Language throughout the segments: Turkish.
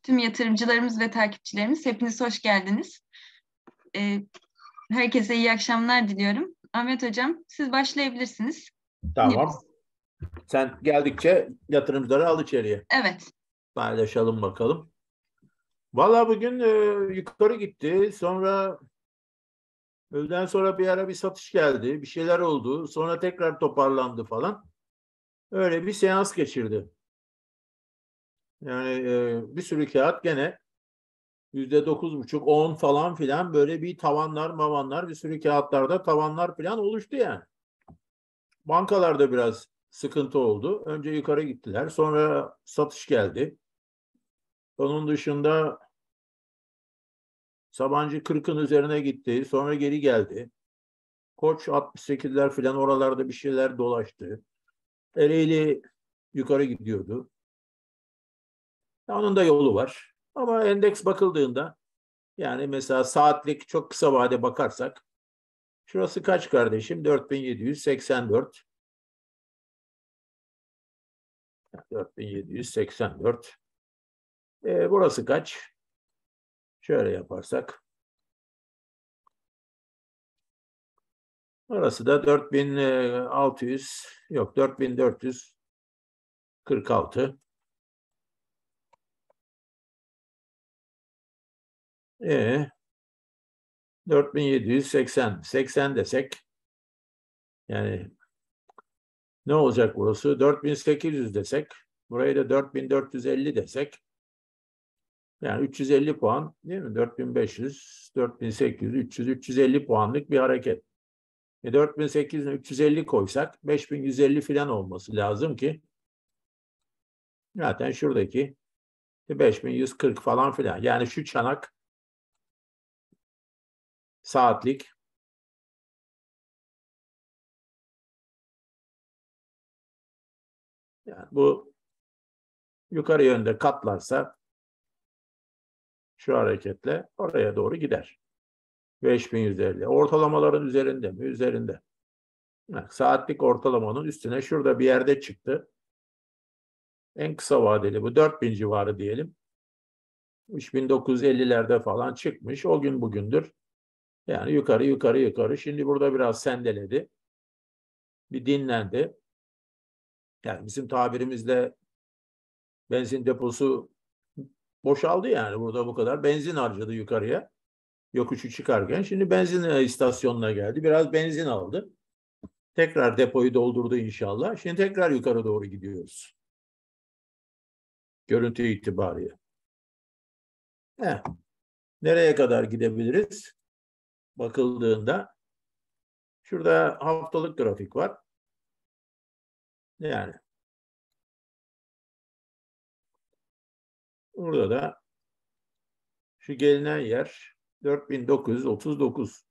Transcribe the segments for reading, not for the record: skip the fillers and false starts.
Tüm yatırımcılarımız ve takipçilerimiz hepiniz hoş geldiniz. Ee, Herkese iyi akşamlar diliyorum. Ahmet Hocam, siz başlayabilirsiniz. Dinliyoruz. Tamam. Sen geldikçe yatırımcıları al içeriye. Evet. Paylaşalım bakalım. Valla bugün yukarı gitti. Sonra öğleden sonra bir ara bir satış geldi. Bir şeyler oldu. Sonra tekrar toparlandı falan. Öyle bir seans geçirdi. Yani bir sürü kağıt gene %9,5, 10 falan filan böyle bir tavanlar mavanlar bir sürü kağıtlarda tavanlar falan oluştu yani. Bankalarda biraz sıkıntı oldu. Önce yukarı gittiler. Sonra satış geldi. Onun dışında Sabancı 40'ın üzerine gitti. Sonra geri geldi. Koç 68'ler falan oralarda bir şeyler dolaştı. Ereğli yukarı gidiyordu. Onun da yolu var. Ama endeks bakıldığında yani mesela saatlik çok kısa vade bakarsak şurası kaç kardeşim? 4784. 4784. Burası kaç? Şöyle yaparsak. Orası da 4600 yok 4446. 4780 80 desek yani ne olacak burası? 4800 desek burayı da 4450 desek yani 350 puan değil mi? 4500, 4800, 300, 350 puanlık bir hareket. 4800'e 350 koysak 5150 falan olması lazım ki zaten şuradaki 5140 falan filan. Yani şu çanak saatlik yani bu yukarı yönde katlarsa şu hareketle oraya doğru gider. 5150. Ortalamaların üzerinde mi? Üzerinde. Yani saatlik ortalamanın üstüne şurada bir yerde çıktı. En kısa vadeli bu 4000 civarı diyelim. 3950'lerde falan çıkmış. O gün bugündür. Yani yukarı yukarı yukarı. Şimdi burada biraz sendeledi. Bir dinlendi. Yani bizim tabirimizle benzin deposu boşaldı yani. Burada bu kadar benzin harcadı yukarıya. Yokuşu çıkarken. Şimdi benzin istasyonuna geldi. Biraz benzin aldı. Tekrar depoyu doldurdu inşallah. Şimdi tekrar yukarı doğru gidiyoruz. Görüntü itibariyle. Nereye kadar gidebiliriz? Bakıldığında şurada haftalık grafik var. Yani burada da şu gelinen yer 4939.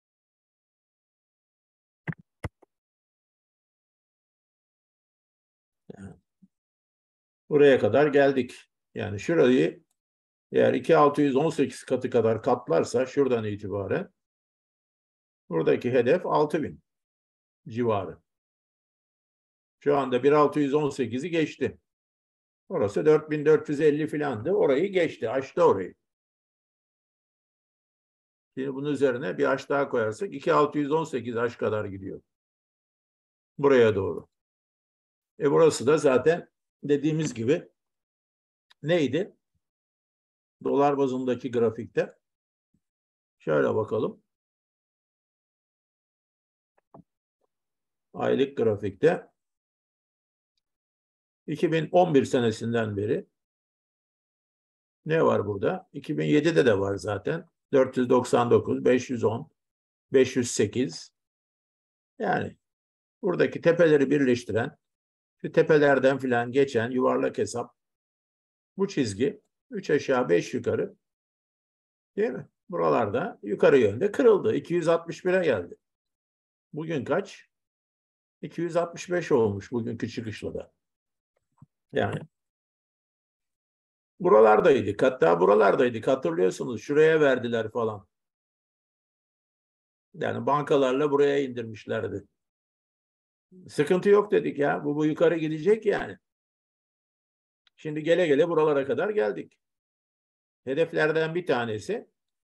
Yani buraya kadar geldik. Yani şurayı eğer 2618 katı kadar katlarsa şuradan itibaren buradaki hedef 6000 civarı. Şu anda 1618'i geçti. Orası 4450 filandı. Orayı geçti. Aştı orayı. Şimdi bunun üzerine bir aş daha koyarsak 2618 aş kadar gidiyor. Buraya doğru. Burası da zaten dediğimiz gibi neydi? Dolar bazındaki grafikte. Şöyle bakalım. Aylık grafikte 2011 senesinden beri ne var burada? 2007'de de var zaten. 499, 510, 508. Yani buradaki tepeleri birleştiren, şu tepelerden filan geçen yuvarlak hesap bu çizgi 3 aşağı 5 yukarı değil mi? Buralarda yukarı yönde kırıldı. 261'e geldi. Bugün kaç? 265 olmuş bugünkü çıkışla da. Yani buralardaydık. Hatta buralardaydık. Hatırlıyorsunuz. Şuraya verdiler falan. Yani bankalarla buraya indirmişlerdi. Sıkıntı yok dedik ya. Bu yukarı gidecek yani. Şimdi gele gele buralara kadar geldik. hedeflerden bir tanesi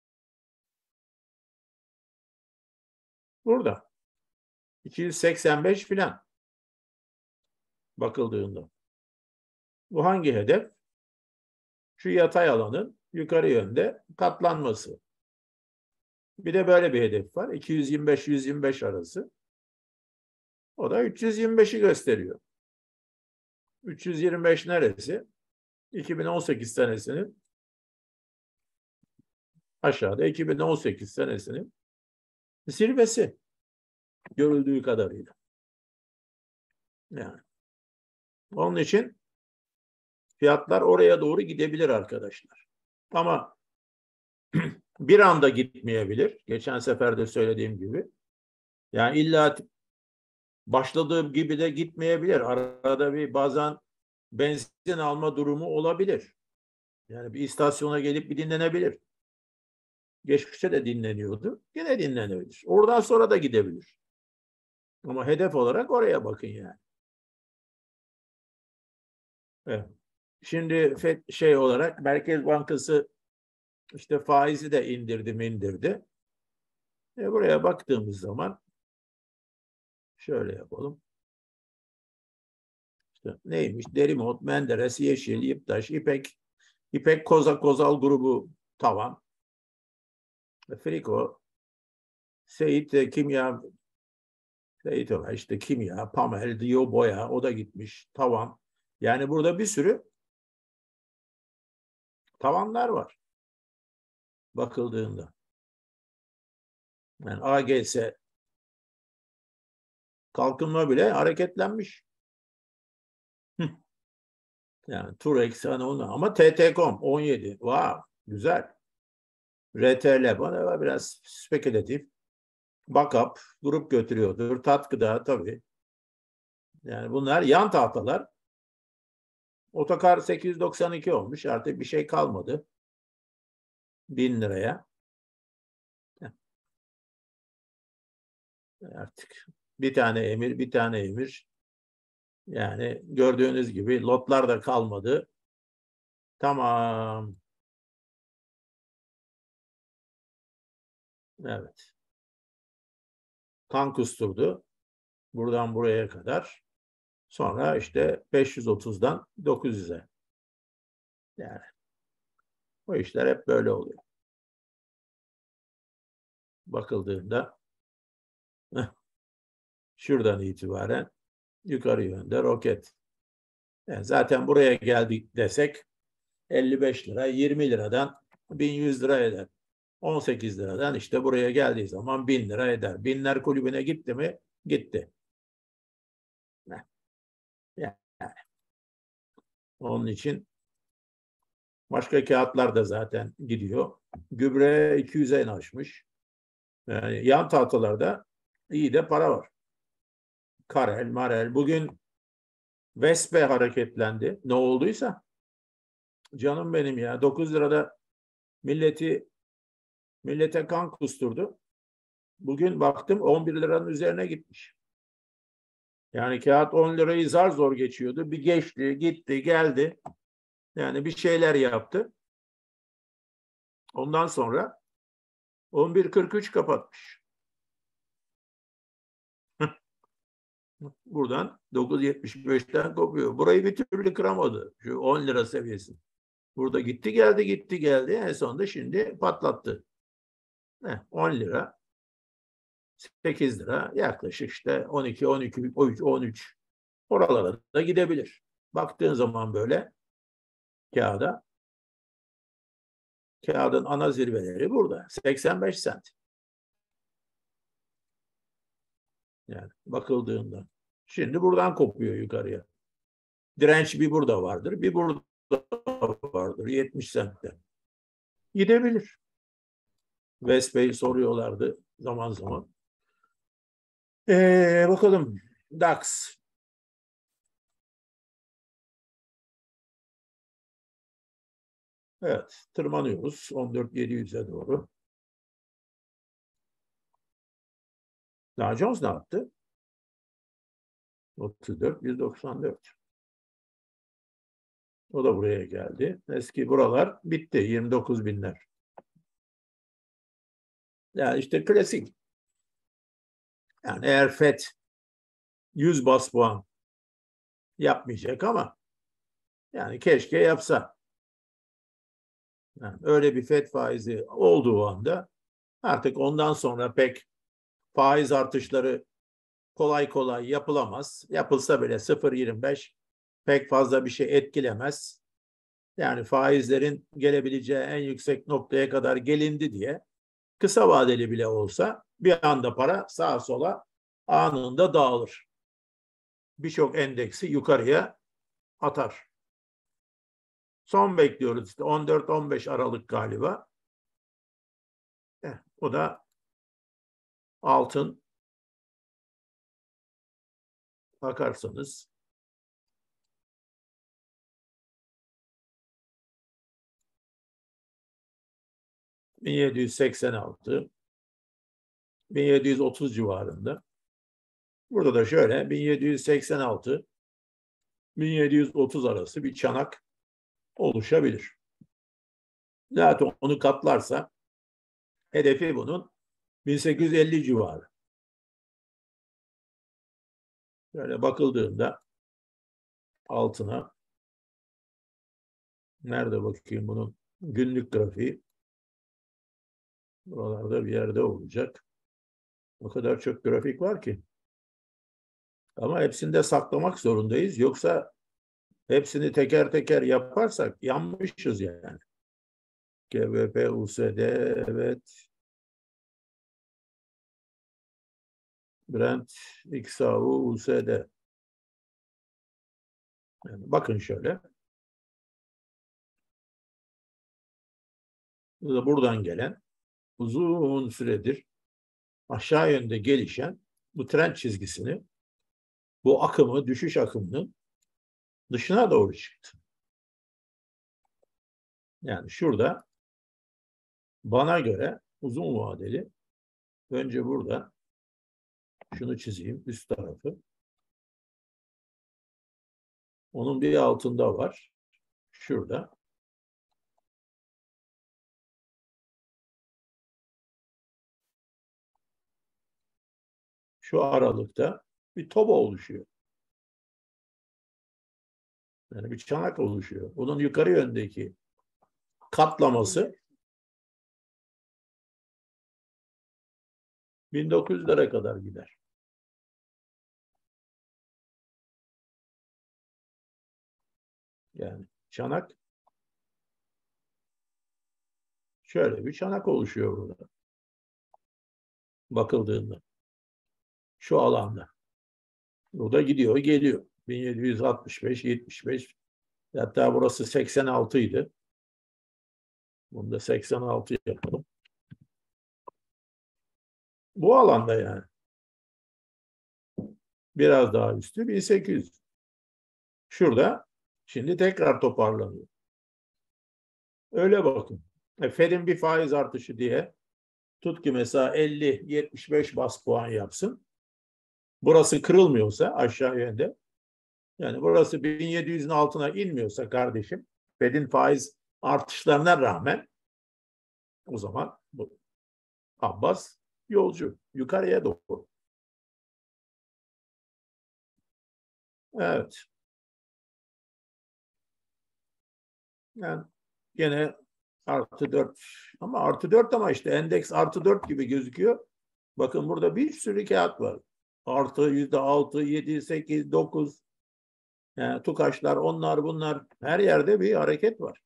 burada. 285 filan bakıldığında. Bu hangi hedef? Şu yatay alanın yukarı yönde katlanması. Bir de böyle bir hedef var. 225-125 arası. O da 325'i gösteriyor. 325 neresi? 2018 senesinin aşağıda 2018 senesinin zirvesi görüldüğü kadarıyla. Yani onun için fiyatlar oraya doğru gidebilir arkadaşlar. Ama bir anda gitmeyebilir. Geçen sefer de söylediğim gibi. Yani illa başladığım gibi de gitmeyebilir. Arada bir bazen benzin alma durumu olabilir. Yani bir istasyona gelip bir dinlenebilir. Geçmişte de dinleniyordu. Yine dinlenebilir. Oradan sonra da gidebilir. Ama hedef olarak oraya bakın yani. Evet. Şimdi FED olarak Merkez Bankası işte faizi de indirdi. Buraya baktığımız zaman şöyle yapalım. İşte neymiş? Derimot, Menderes, Yeşil, İptaş, İpek Kozal grubu tavan. Friko, Kimya, işte Kimya, Pamel, Dio Boya, o da gitmiş. Tavan. Yani burada bir sürü tavanlar var bakıldığında. Yani AGS kalkınma bile hareketlenmiş. Yani Turex hani onu ama TT.com 17. Wow, güzel. RTL bana biraz spekülatif. Backup grup götürüyordur. Tatkıda tabii. Yani bunlar yan tahtalar. Otokar 892 olmuş. Artık bir şey kalmadı. 1000 liraya. Artık bir tane emir. Yani gördüğünüz gibi lotlar da kalmadı. Tamam. Evet. Kan kusturdu. Buradan buraya kadar. Sonra işte 530'dan 900'e. Yani bu işler hep böyle oluyor. Bakıldığında şuradan itibaren yukarı yönde roket. Yani zaten buraya geldik desek 55 lira, 20 liradan 1100 lira eder. 18 liradan işte buraya geldiği zaman 1000 lira eder. Binler kulübüne gitti mi? Gitti. Yani onun için başka kağıtlar da zaten gidiyor. Gübre 200'e aşmış. Yani yan tahtalarda iyi de para var. Karel, Marel. Bugün Vespe hareketlendi. Ne olduysa. Canım benim ya. 9 lirada millete kan kusturdu. Bugün baktım 11 liranın üzerine gitmiş. Yani kağıt 10 lirayı zar zor geçiyordu. Bir geçti, gitti, geldi. Yani bir şeyler yaptı. Ondan sonra 11.43 kapatmış. Buradan 9.75'ten kopuyor. Burayı bir türlü kıramadı. Şu 10 lira seviyesi. Burada gitti geldi. En sonunda şimdi patlattı. 10 lira, 8 lira yaklaşık işte 12, 12, 13 oralara da gidebilir. Baktığın zaman böyle kağıdın ana zirveleri burada. 85 sent. Yani bakıldığında. Şimdi buradan kopuyor yukarıya. Direnç bir burada vardır, bir burada vardır. 70 sentte. Gidebilir. Vespe'yi soruyorlardı zaman zaman. Bakalım. DAX. Evet. Tırmanıyoruz. 14.700'e doğru. Dow Jones ne yaptı? 34.194. O da buraya geldi. Eski buralar bitti. 29 binler. Yani işte klasik. Yani eğer FED 100 bas puan yapmayacak ama yani keşke yapsa. Yani öyle bir FED faizi olduğu anda artık ondan sonra pek faiz artışları kolay kolay yapılamaz. Yapılsa bile 0,25 pek fazla bir şey etkilemez. Yani faizlerin gelebileceği en yüksek noktaya kadar gelindi diye kısa vadeli bile olsa bir anda para sağa sola anında dağılır. Birçok endeksi yukarıya atar. Son bekliyoruz işte 14-15 Aralık galiba. O da altın bakarsanız ...1786, 1730 civarında. Burada da şöyle 1786, 1730 arası bir çanak oluşabilir. Zaten onu katlarsa hedefi bunun 1850 civarı. Böyle bakıldığında altına, nerede bakayım bunun günlük grafiği? Buralarda bir yerde olacak. O kadar çok grafik var ki. Ama hepsini de saklamak zorundayız. Yoksa hepsini teker teker yaparsak yanmışız yani. GBP, USD, evet. Brent, XAU, USD. Yani bakın şöyle. Buradan gelen uzun süredir aşağı yönde gelişen bu trend çizgisini, bu akımı, düşüş akımının dışına doğru çıktı. Yani şurada bana göre uzun vadeli, önce burada şunu çizeyim, üst tarafı. Onun bir altında var. Şurada. Şu aralıkta bir toba oluşuyor. Yani bir çanak oluşuyor. Bunun yukarı yöndeki katlaması 1900'lere kadar gider. Yani çanak şöyle bir çanak oluşuyor burada. Bakıldığında. Şu alanda. Burada gidiyor, geliyor. 1765, 75. Hatta burası 86 idi. Bunu da 86 yapalım. Bu alanda yani. Biraz daha üstü 1800. Şurada şimdi tekrar toparlanıyor. Öyle bakın. Fed'in bir faiz artışı diye tut ki mesela 50-75 bas puan yapsın. Burası kırılmıyorsa aşağı yönde, yani burası 1700'ün altına inmiyorsa kardeşim, Fed'in faiz artışlarına rağmen, o zaman bu Abbas yolcu yukarıya doğru. Evet. Yani gene artı 4 ama artı 4 ama işte endeks artı 4 gibi gözüküyor. Bakın burada bir sürü kağıt var. Artı %6, 7, 8, 9. Yani TUKAŞlar, onlar bunlar, her yerde bir hareket var.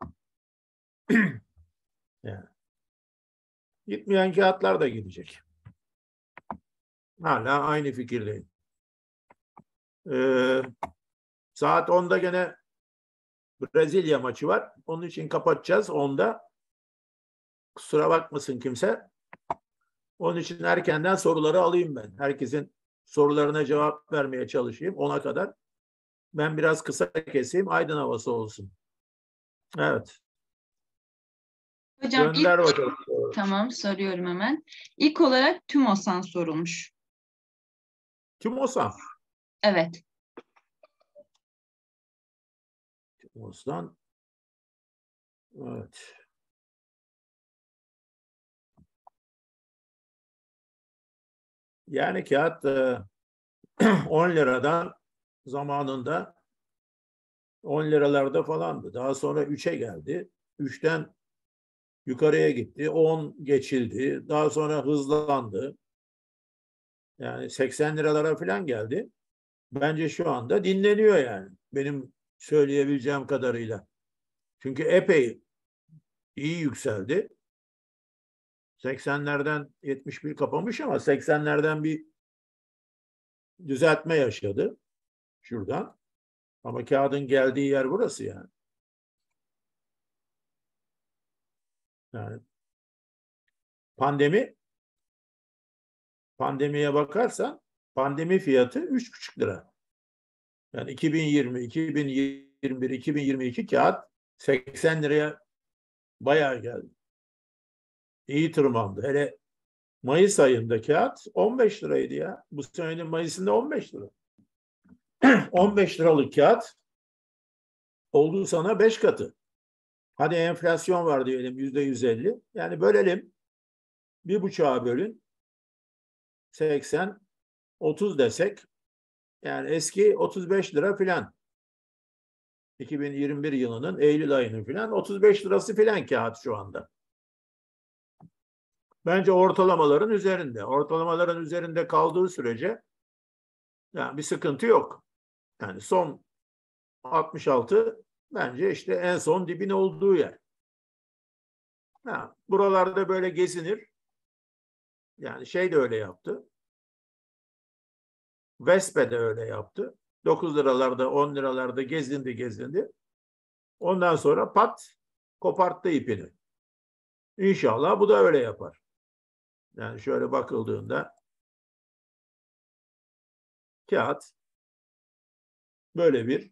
Yani. Gitmeyen kağıtlar da gidecek. Hala aynı fikirdeyim. Saat 10'da gene Brezilya maçı var. Onun için kapatacağız 10'da. Kusura bakmasın kimse. Onun için erkenden soruları alayım ben. Herkesin sorularına cevap vermeye çalışayım 10'a kadar. Ben biraz kısa keseyim, aydın havası olsun. Evet. Hocam Gönder bakalım. tamam, soruyorum hemen. İlk olarak TÜMOSAN sorulmuş. TÜMOSAN. Evet. Osman. Evet. Yani kağıt 10 liradan zamanında 10 liralarda falandı. Daha sonra 3'e geldi. 3'ten yukarıya gitti. 10 geçildi. Daha sonra hızlandı. Yani 80 liralara falan geldi. Bence şu anda dinleniyor yani. Benim söyleyebileceğim kadarıyla. Çünkü epey iyi yükseldi. 80'lerden 71 kapamış ama 80'lerden bir düzeltme yaşadı şuradan. Ama kağıdın geldiği yer burası yani. Yani pandemiye bakarsan pandemi fiyatı 3,5 lira. Yani 2020, 2021, 2022 kağıt 80 liraya bayağı geldi. İyi tırmandı. Hele Mayıs ayında kağıt 15 liraydı ya. Bu senenin Mayıs'ında 15 lira. 15 liralık kağıt oldu sana 5 katı. Hadi enflasyon var diyelim %150. Yani bölelim. 1,5'a bölün. 80, 30 desek. Yani eski 35 lira filan. 2021 yılının Eylül ayının filan 35 lirası filan kağıt şu anda. Bence ortalamaların üzerinde. Ortalamaların üzerinde kaldığı sürece yani bir sıkıntı yok. Yani son 66 bence işte en son dibin olduğu yer. Ha, buralarda böyle gezinir. Yani şey de öyle yaptı. Vespe de öyle yaptı. 9 liralarda 10 liralarda gezindi. Ondan sonra pat koparttı ipini. İnşallah bu da öyle yapar. Yani şöyle bakıldığında kağıt böyle bir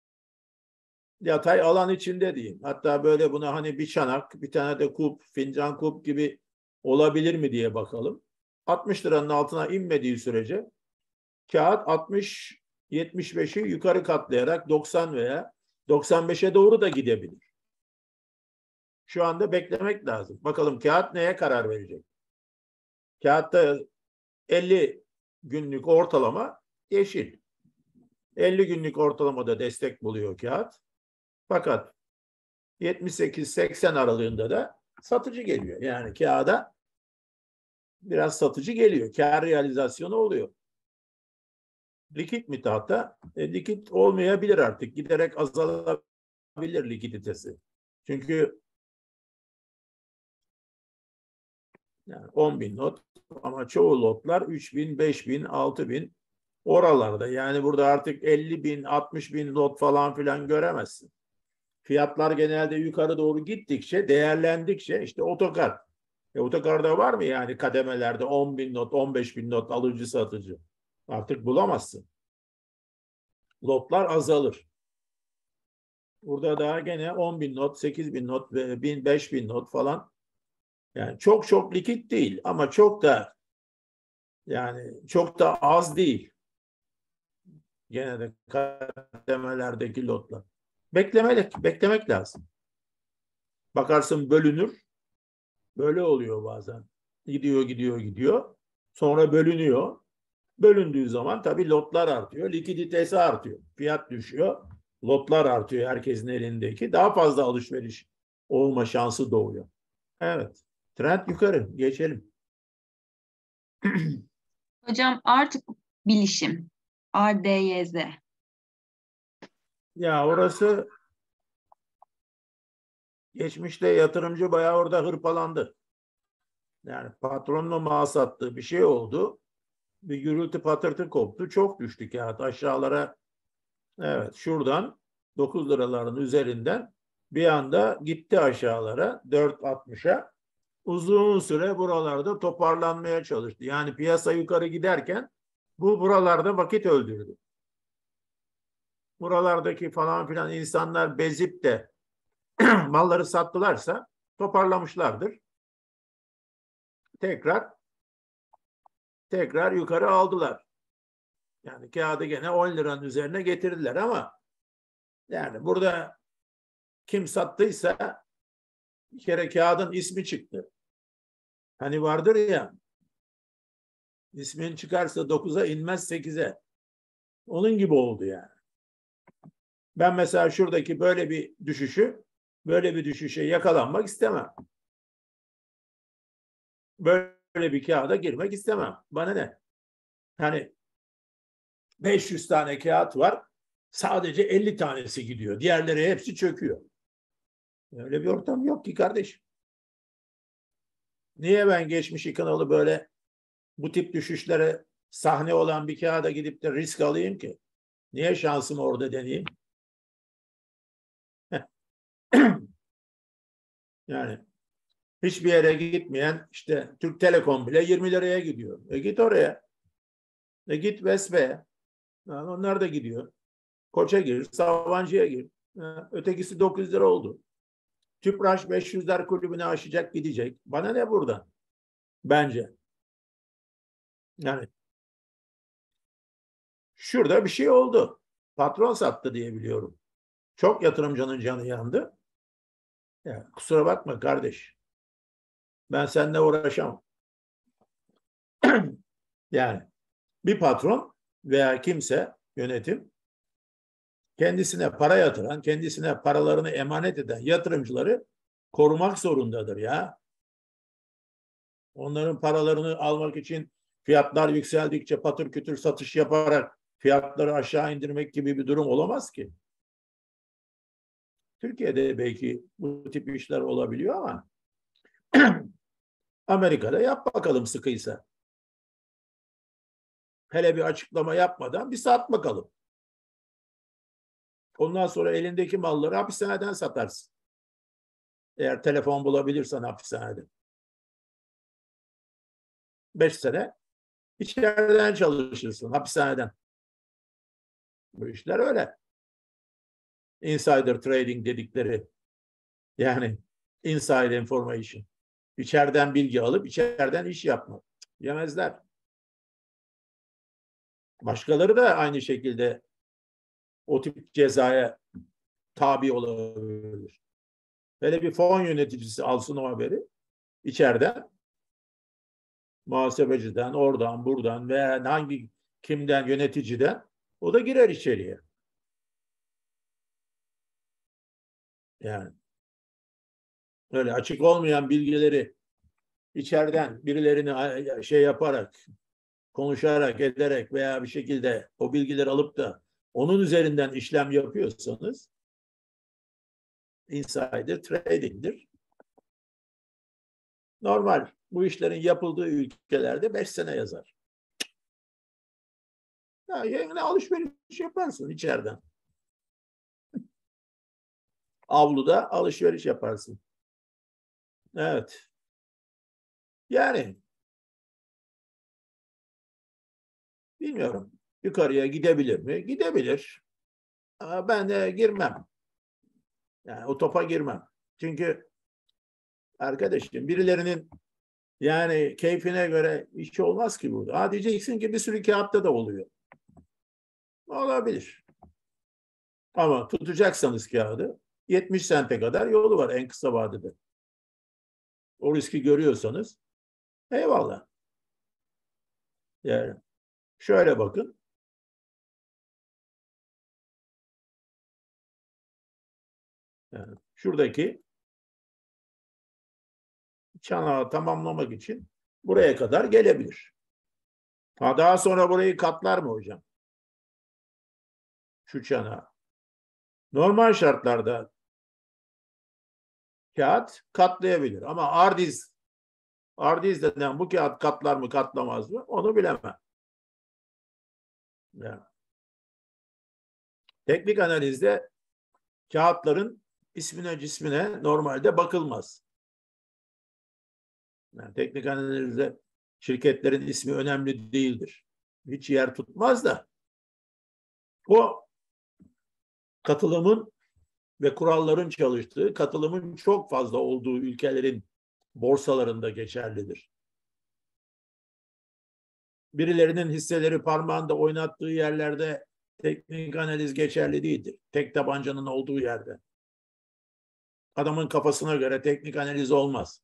yatay alan içinde diyeyim. Hatta böyle buna hani bir çanak, bir tane de kup, fincan kup gibi olabilir mi diye bakalım. 60 liranın altına inmediği sürece kağıt 60-75'i yukarı katlayarak 90 veya 95'e doğru da gidebilir. Şu anda beklemek lazım. Bakalım kağıt neye karar verecek? Kağıtta 50 günlük ortalama yeşil. 50 günlük ortalamada destek buluyor kağıt. Fakat 78-80 aralığında da satıcı geliyor. Yani kağıda biraz satıcı geliyor. Kâr realizasyonu oluyor. Likit mi tahta? Likit olmayabilir artık. Giderek azalabilir likiditesi. Çünkü yani 10 bin lot ama çoğu lotlar 3 bin, 5 bin, 6 bin oralarda. Yani burada artık 50 bin, 60 bin lot falan filan göremezsin. Fiyatlar genelde yukarı doğru gittikçe, değerlendikçe işte otokar. Otokarda var mı yani kademelerde 10 bin not, 15 bin not alıcı satıcı? Artık bulamazsın. Lotlar azalır. Burada daha gene 10 bin not, 8 bin not, 1000, 5 bin not falan. Yani çok çok likit değil ama çok da yani çok da az değil. Gene de kademelerdeki lotlar. Beklemek lazım. Bakarsın bölünür. Böyle oluyor bazen. Gidiyor. Sonra bölünüyor. Bölündüğü zaman tabii lotlar artıyor. Likiditesi artıyor. Fiyat düşüyor. Lotlar artıyor herkesin elindeki. Daha fazla alışveriş olma şansı doğuyor. Evet. Trend yukarı. Geçelim. Hocam artık bilişim. ADYZ. Ya orası geçmişte yatırımcı bayağı orada hırpalandı. Yani patronla mal sattığı bir şey oldu. Bir gürültü patırtı koptu. Çok düştü kağıt aşağılara. Evet şuradan 9 liraların üzerinden bir anda gitti aşağılara 4,60'a. Uzun süre buralarda toparlanmaya çalıştı. Yani piyasa yukarı giderken bu buralarda vakit öldürdü. Buralardaki falan filan insanlar bezip de malları sattılarsa toparlamışlardır. Tekrar yukarı aldılar. Yani kağıdı gene 10 liranın üzerine getirdiler ama yani burada kim sattıysa bir kere kağıdın ismi çıktı. Hani vardır ya, ismin çıkarsa 9'a inmez 8'e. Onun gibi oldu yani. Ben mesela şuradaki böyle bir düşüşe yakalanmak istemem. Böyle bir kağıda girmek istemem. Bana ne? Hani 500 tane kağıt var. Sadece 50 tanesi gidiyor. Diğerleri hepsi çöküyor. Öyle bir ortam yok ki kardeşim. Niye ben geçmişi kanalı böyle bu tip düşüşlere sahne olan bir kağıda gidip de risk alayım ki? Niye şansımı orada deneyeyim? Yani hiçbir yere gitmeyen işte Türk Telekom bile 20 liraya gidiyor. Git oraya. Git Vespe'ye. Onlar da gidiyor. Koç'a gir, Sabancı'ya gir. Ötekisi 900 lira oldu. Tüpraş 500'ler kulübünü aşacak gidecek. Bana ne buradan? Bence. Yani şurada bir şey oldu. Patron sattı diye biliyorum. Çok yatırımcının canı yandı. Ya, kusura bakma kardeş. Ben seninle uğraşamam. Yani bir patron veya kimse, yönetim, kendisine para yatıran, kendisine paralarını emanet eden yatırımcıları korumak zorundadır ya. Onların paralarını almak için fiyatlar yükseldikçe patır kütür satış yaparak fiyatları aşağı indirmek gibi bir durum olamaz ki. Türkiye'de belki bu tip işler olabiliyor ama Amerika'da yap bakalım sıkıysa. Hele bir açıklama yapmadan bir sat bakalım. Ondan sonra elindeki malları hapishaneden satarsın. Eğer telefon bulabilirsen hapishanede. 5 sene içeriden çalışırsın, hapishaneden. Bu işler öyle. Insider trading dedikleri, yani inside information. İçeriden bilgi alıp içeriden iş yapmak. Yemezler. Başkaları da aynı şekilde o tip cezaya tabi olabilir. Hele bir fon yöneticisi alsın o haberi. İçeriden, muhasebeciden, oradan, buradan veya kimden, yöneticiden, o da girer içeriye. Yani öyle açık olmayan bilgileri içeriden birilerini şey yaparak, konuşarak, ederek veya bir şekilde o bilgileri alıp da onun üzerinden işlem yapıyorsanız insider trading'dir. Normal bu işlerin yapıldığı ülkelerde 5 sene yazar. Ya yine alışveriş yaparsın içeriden. Avluda alışveriş yaparsın. Evet. Yani bilmiyorum. Yukarıya gidebilir mi? Gidebilir. Ama ben de girmem. Yani o topa girmem. Çünkü arkadaşım birilerinin yani keyfine göre iş olmaz ki burada. Ha diyeceksin ki bir sürü kağıtta da oluyor. Olabilir. Ama tutacaksanız kağıdı 70 sente kadar yolu var en kısa vadede. O riski görüyorsanız eyvallah. Yani şöyle bakın. Yani şuradaki çanağı tamamlamak için buraya kadar gelebilir. Ha daha sonra burayı katlar mı hocam? Şu çanağı. Normal şartlarda kağıt katlayabilir ama ardiz denen bu kağıt katlar mı katlamaz mı onu bilemem. Yani. Teknik analizde kağıtların ismine cismine normalde bakılmaz. Yani teknik analizde şirketlerin ismi önemli değildir. Hiç yer tutmaz da o katılımın ve kuralların çalıştığı, katılımın çok fazla olduğu ülkelerin borsalarında geçerlidir. Birilerinin hisseleri parmağında oynattığı yerlerde teknik analiz geçerli değildir. Tek tabancanın olduğu yerde. adamın kafasına göre teknik analiz olmaz.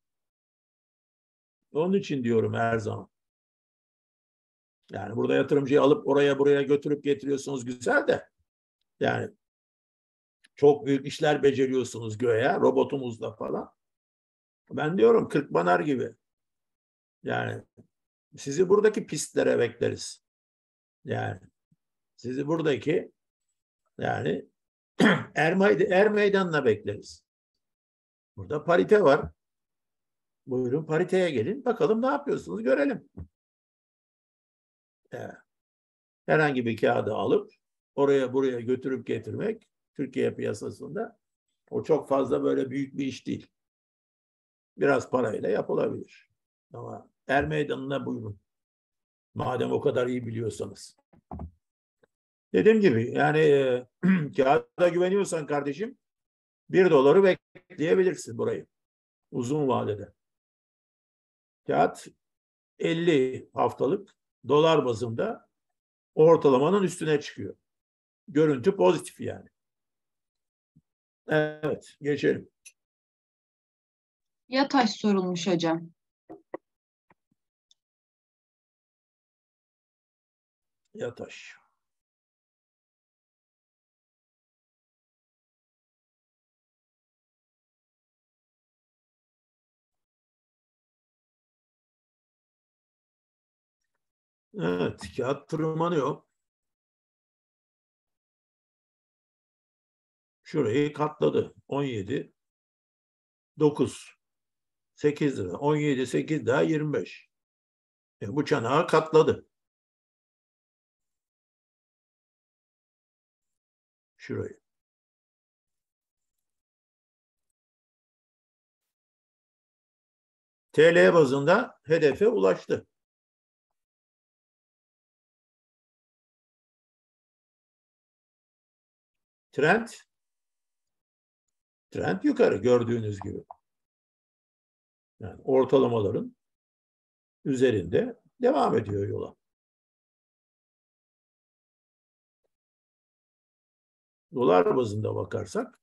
Onun için diyorum her zaman. Yani burada yatırımcıyı alıp oraya buraya götürüp getiriyorsunuz güzel de. Yani çok büyük işler beceriyorsunuz göğe, robotumuzla falan. Ben diyorum Kırkpınar gibi. Yani sizi buradaki pistlere bekleriz. Yani sizi buradaki yani er meydanına bekleriz. Burada parite var. Buyurun pariteye gelin. Bakalım ne yapıyorsunuz görelim. Yani herhangi bir kağıdı alıp oraya buraya götürüp getirmek Türkiye piyasasında o çok fazla böyle büyük bir iş değil. Biraz parayla yapılabilir. Ama er meydanına buyurun. Madem o kadar iyi biliyorsanız. Dediğim gibi yani kağıda güveniyorsan kardeşim 1 doları bekleyebilirsin burayı. Uzun vadede. Kağıt 50 haftalık dolar bazında ortalamanın üstüne çıkıyor. Görüntü pozitif yani. Evet, geçelim. Yataş sorulmuş hocam. Yataş. Evet, kağıt tırmanıyor. Şurayı katladı. 17, 9, 8 lira. 17, 8 daha 25. Bu çanağı katladı. Şurayı. TL bazında hedefe ulaştı. Trend yukarı gördüğünüz gibi. Yani ortalamaların üzerinde devam ediyor yola. Dolar bazında bakarsak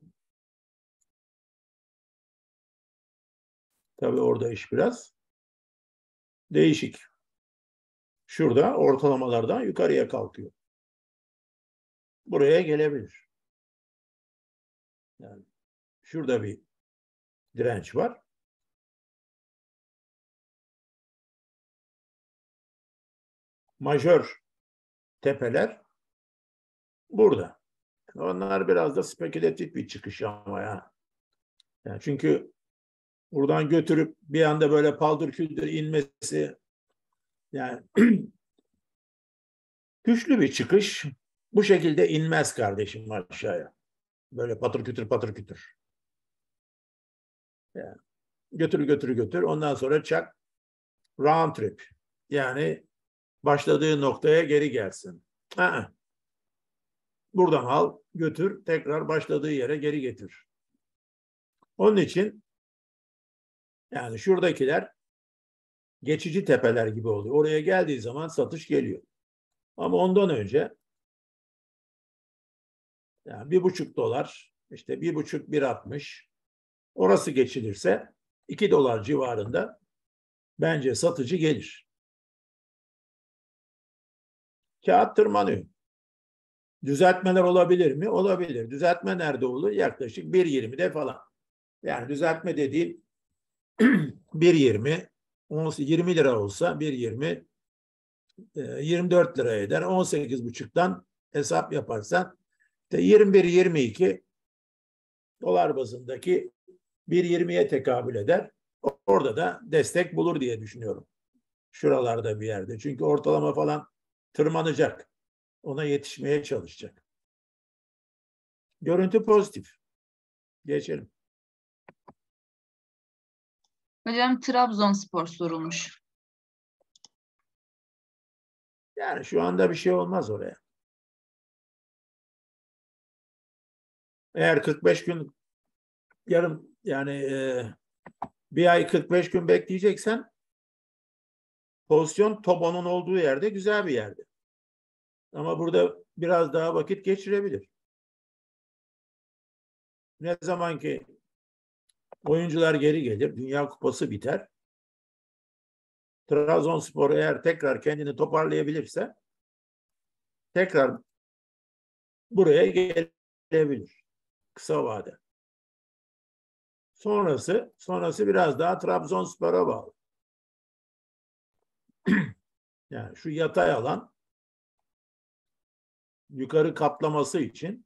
tabii orada iş biraz değişik. Şurada ortalamalardan yukarıya kalkıyor. Buraya gelebilir. Yani şurada bir direnç var. Majör tepeler burada. Onlar biraz da spekülatif bir çıkış ama ya. Yani çünkü buradan götürüp bir anda böyle paldır küldür inmesi yani güçlü bir çıkış. Bu şekilde inmez kardeşim aşağıya. Böyle patır kütür patır kütür. Yani götür. Ondan sonra çak round trip. Yani başladığı noktaya geri gelsin. Aa, buradan al, götür, tekrar başladığı yere geri getir. Onun için yani şuradakiler geçici tepeler gibi oluyor. Oraya geldiği zaman satış geliyor. Ama ondan önce yani 1,5 dolar, işte 1,5, 1,60 orası geçilirse 2 dolar civarında bence satıcı gelir. Kağıt tırmanıyor. Düzeltmeler olabilir mi? Olabilir. Düzeltme nerede olur? Yaklaşık 1,20'de falan. Yani düzeltme dediğim 1,20 20 lira olsa 1,20 24 lira eder. 18,5'tan hesap yaparsan 21-22 dolar bazındaki 1,20'ye tekabül eder. Orada da destek bulur diye düşünüyorum. Şuralarda bir yerde. Çünkü ortalama falan tırmanacak. Ona yetişmeye çalışacak. Görüntü pozitif. Geçelim. Hocam Trabzonspor sorulmuş. Yani şu anda bir şey olmaz oraya. Eğer 45 gün yarım yani bir ay 45 gün bekleyeceksen pozisyon Tobon'un olduğu yerde güzel bir yerde. Ama burada biraz daha vakit geçirebilir. Ne zaman ki oyuncular geri gelir, Dünya Kupası biter. Trabzonspor eğer tekrar kendini toparlayabilirse tekrar buraya gelebilir kısa vade. Sonrası biraz daha Trabzonspor'a bağlı. Yani şu yatay alan yukarı kaplaması için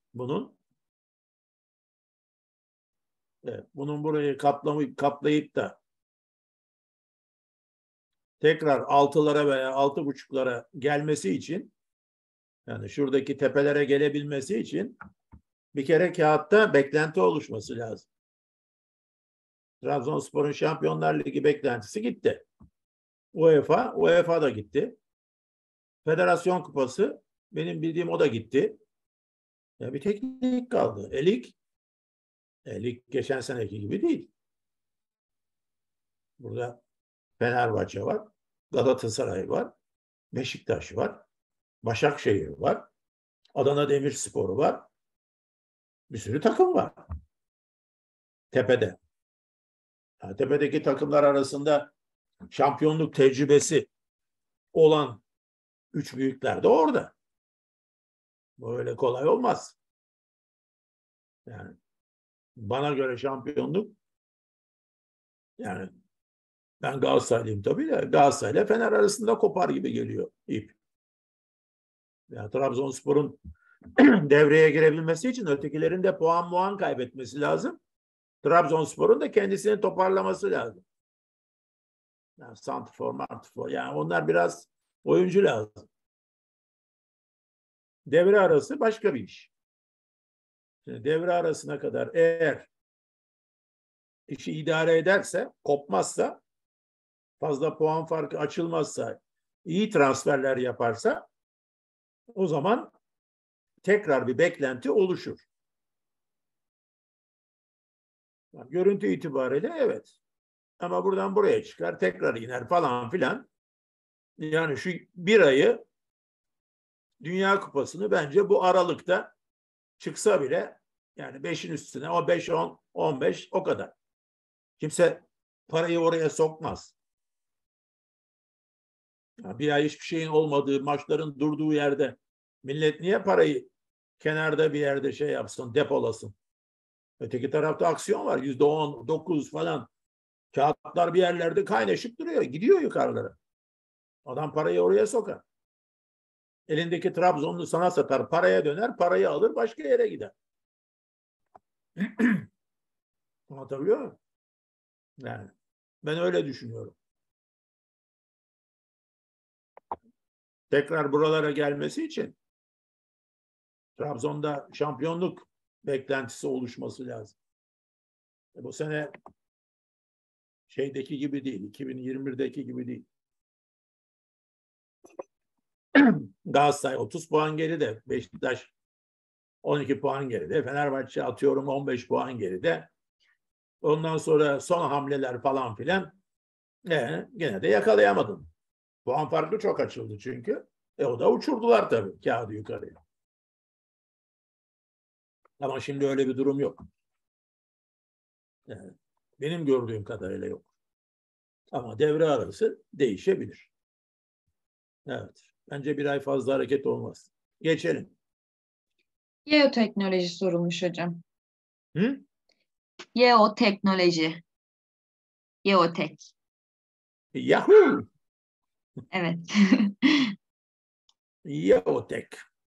bunun burayı kaplayıp da tekrar 6'lara veya 6,5'lara gelmesi için, yani şuradaki tepelere gelebilmesi için bir kere kağıtta beklenti oluşması lazım. Trabzonspor'un Şampiyonlar Ligi beklentisi gitti. UEFA da gitti. Federasyon Kupası benim bildiğim o da gitti. Ya bir tek lig kaldı. Lig geçen seneki gibi değil. Burada Fenerbahçe var, Galatasaray var, Beşiktaş var, Başakşehir var, Adana Demirspor var. Bir sürü takım var. Tepede. Yani tepedeki takımlar arasında şampiyonluk tecrübesi olan üç büyükler de orada. Böyle kolay olmaz. Yani bana göre şampiyonluk, yani ben Galatasaraylıyım tabii de, Galatasaray ile Fener arasında kopar gibi geliyor ip. Yani Trabzonspor'un devreye girebilmesi için ötekilerin de puan kaybetmesi lazım. Trabzonspor'un da kendisini toparlaması lazım. Yani santrfor, yani onlar biraz oyuncu lazım. Devre arası başka bir iş. Şimdi devre arasına kadar eğer işi idare ederse, kopmazsa, fazla puan farkı açılmazsa, iyi transferler yaparsa, o zaman tekrar bir beklenti oluşur. Yani görüntü itibariyle evet. Ama buradan buraya çıkar, tekrar iner falan filan. Yani şu bir ayı, Dünya Kupası'nı bence bu aralıkta çıksa bile, yani 5'in üstüne, o 5, 10, 15 o kadar. Kimse parayı oraya sokmaz. Yani bir ay hiçbir şeyin olmadığı, maçların durduğu yerde millet niye parayı kenarda bir yerde şey yapsın, depolasın? Öteki tarafta aksiyon var. %10, 9 falan. Kağıtlar bir yerlerde kaynaşıp duruyor. Gidiyor yukarılara. Adam parayı oraya sokar. Elindeki Trabzonlu sana satar. Paraya döner. Parayı alır. Başka yere gider. Anlatabiliyor muyum? Yani ben öyle düşünüyorum. Tekrar buralara gelmesi için Trabzon'da şampiyonluk beklentisi oluşması lazım. Bu sene şeydeki gibi değil. 2021'deki gibi değil. Galatasaray 30 puan geride. Beşiktaş 12 puan geride. Fenerbahçe atıyorum 15 puan geride. Ondan sonra son hamleler falan filan. Gene de yakalayamadım. Puan farkı çok açıldı çünkü. O da uçurdular tabii kağıdı yukarıya. Ama şimdi öyle bir durum yok. Yani benim gördüğüm kadarıyla yok. Ama devre arası değişebilir. Evet. Bence bir ay fazla hareket olmaz. Geçelim. Geoteknoloji sorulmuş hocam. Hı? Geoteknoloji. Geotek. Yahoo! Evet. Geotek.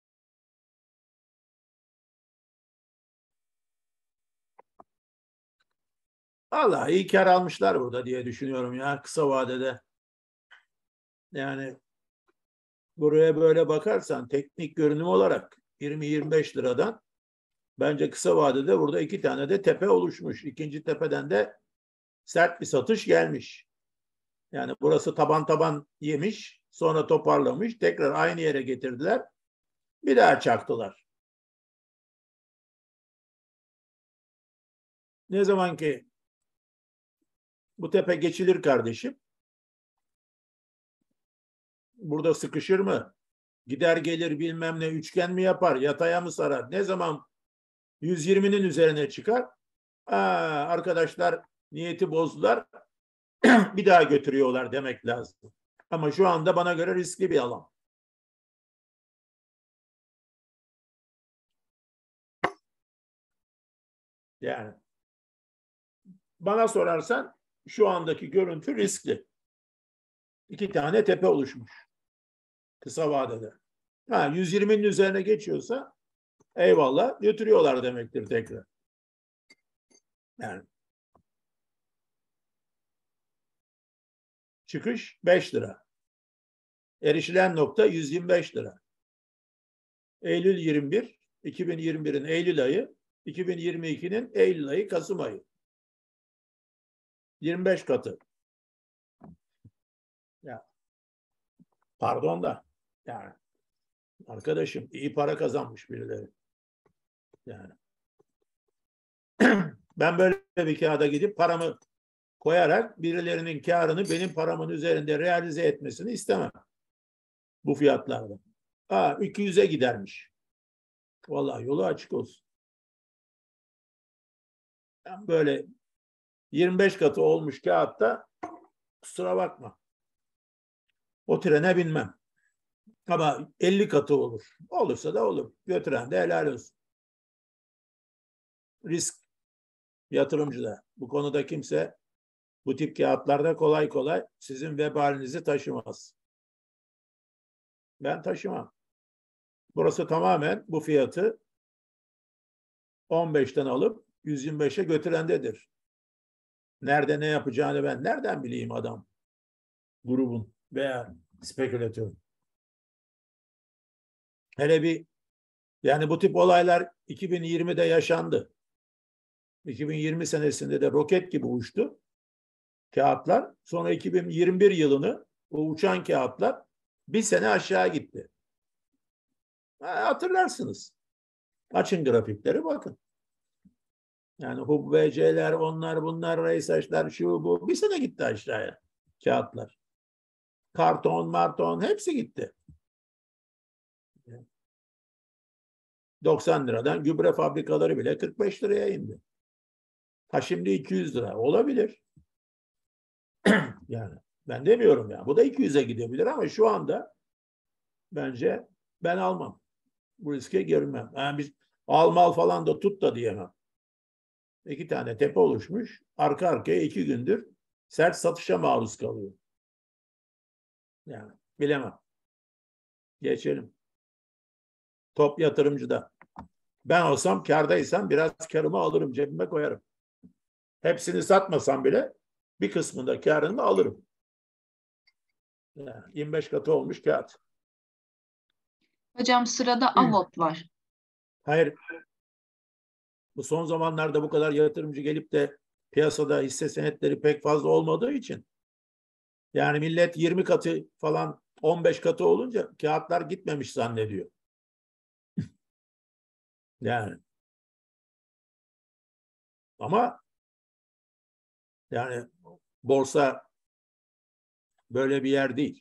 Allah iyi kar almışlar burada diye düşünüyorum ya kısa vadede. Yani buraya böyle bakarsan teknik görünüm olarak 20-25 liradan bence kısa vadede burada iki tane de tepe oluşmuş. İkinci tepeden de sert bir satış gelmiş. Yani burası taban yemiş, sonra toparlamış, tekrar aynı yere getirdiler. Bir daha çaktılar. Ne zaman ki bu tepe geçilir kardeşim, burada sıkışır mı? Gider gelir bilmem ne üçgen mi yapar, yataya mı sarar? Ne zaman 120'nin üzerine çıkar. Arkadaşlar niyeti bozdular. Bir daha götürüyorlar demek lazım. Ama şu anda bana göre riskli bir alan. Yani bana sorarsan şu andaki görüntü riskli. 2 tane tepe oluşmuş kısa vadede. 120'nin üzerine geçiyorsa eyvallah götürüyorlar demektir tekrar. Yani çıkış 5 lira. Erişilen nokta 125 lira. Eylül 21, 2021'in Eylül ayı, 2022'nin Eylül ayı, Kasım ayı. 25 katı. Ya, pardon da yani arkadaşım iyi para kazanmış birileri. Yani ben böyle bir kağıda gidip paramı koyarak birilerinin karını benim paramın üzerinde realize etmesini istemem. Bu fiyatlarda. 200'e gidermiş. Vallahi yolu açık olsun. Ben böyle 25 katı olmuş kağıtta kusura bakma. O trene binmem. Ama 50 katı olur. Olursa da olur. Götüren de helal olsun. Risk yatırımcıda. Bu konuda kimse bu tip kağıtlarda kolay kolay sizin vebalinizi taşımaz. Ben taşımam. Burası tamamen bu fiyatı 15'ten alıp 125'e götürendedir. Nerede ne yapacağını ben nereden bileyim adam? Grubun veya spekülatörün. Hele bir yani bu tip olaylar 2020'de yaşandı. 2020 senesinde de roket gibi uçtu kağıtlar. Sonra 2021 yılını o uçan kağıtlar bir sene aşağı gitti. Hatırlarsınız. Açın grafikleri bakın. Yani HUBVC'ler, onlar bunlar, RAYSAŞ'lar, şu bu. Bir sene gitti aşağıya kağıtlar. Karton, marton hepsi gitti. 90 liradan gübre fabrikaları bile 45 liraya indi. Şimdi 200 lira. Olabilir. Yani ben demiyorum ya. Bu da 200'e gidebilir ama şu anda bence ben almam. Bu riske girmem. Yani biz al falan da tut da diyemem. 2 tane tepe oluşmuş. Arka arkaya 2 gündür sert satışa maruz kalıyor. Yani bilemem. Geçelim. Top yatırımcıda. Ben olsam kârdaysam biraz karımı alırım, cebime koyarım. Hepsini satmasam bile bir kısmında kârını alırım. Yani 25 katı olmuş kağıt. Hocam sırada Avot var. Hayır. Bu son zamanlarda bu kadar yatırımcı gelip de piyasada hisse senetleri pek fazla olmadığı için yani millet 20 katı falan 15 katı olunca kağıtlar gitmemiş zannediyor. Yani ama yani borsa böyle bir yer değil.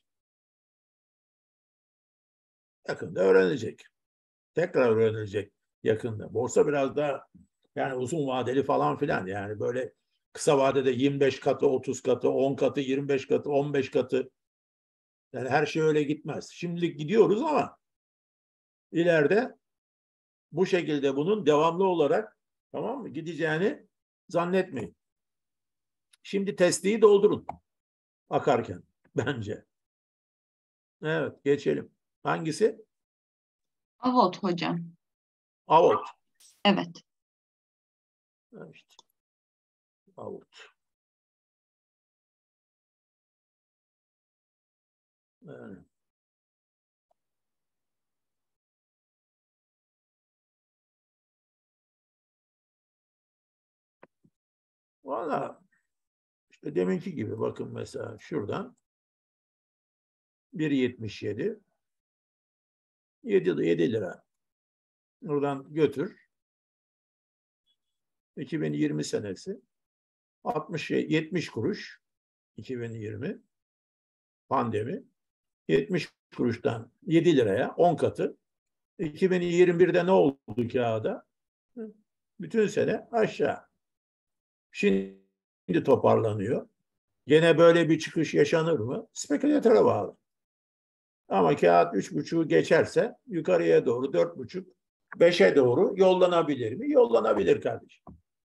Yakında öğrenecek. Tekrar öğrenecek yakında. Borsa biraz daha yani uzun vadeli falan filan yani böyle kısa vadede 25 katı, 30 katı, 10 katı, 25 katı, 15 katı yani her şey öyle gitmez. Şimdilik gidiyoruz ama ileride bu şekilde bunun devamlı olarak tamam mı gideceğini zannetmeyin. Şimdi testiyi doldurun akarken bence. Evet geçelim. Hangisi? Avot hocam. Avot. Evet. İşte. Avot. Evet. Valla işte deminki gibi bakın mesela şuradan 1.77 7 lira. Buradan götür. 2020 senesi 70 kuruş 2020 pandemi 70 kuruştan 7 liraya 10 katı. 2021'de ne oldu kağıda? Bütün sene aşağı. Şimdi toparlanıyor. Gene böyle bir çıkış yaşanır mı? Spekülatöre bağlı. Ama kağıt 3,5'u geçerse yukarıya doğru 4,5, 5'e doğru yollanabilir mi? Yollanabilir kardeşim.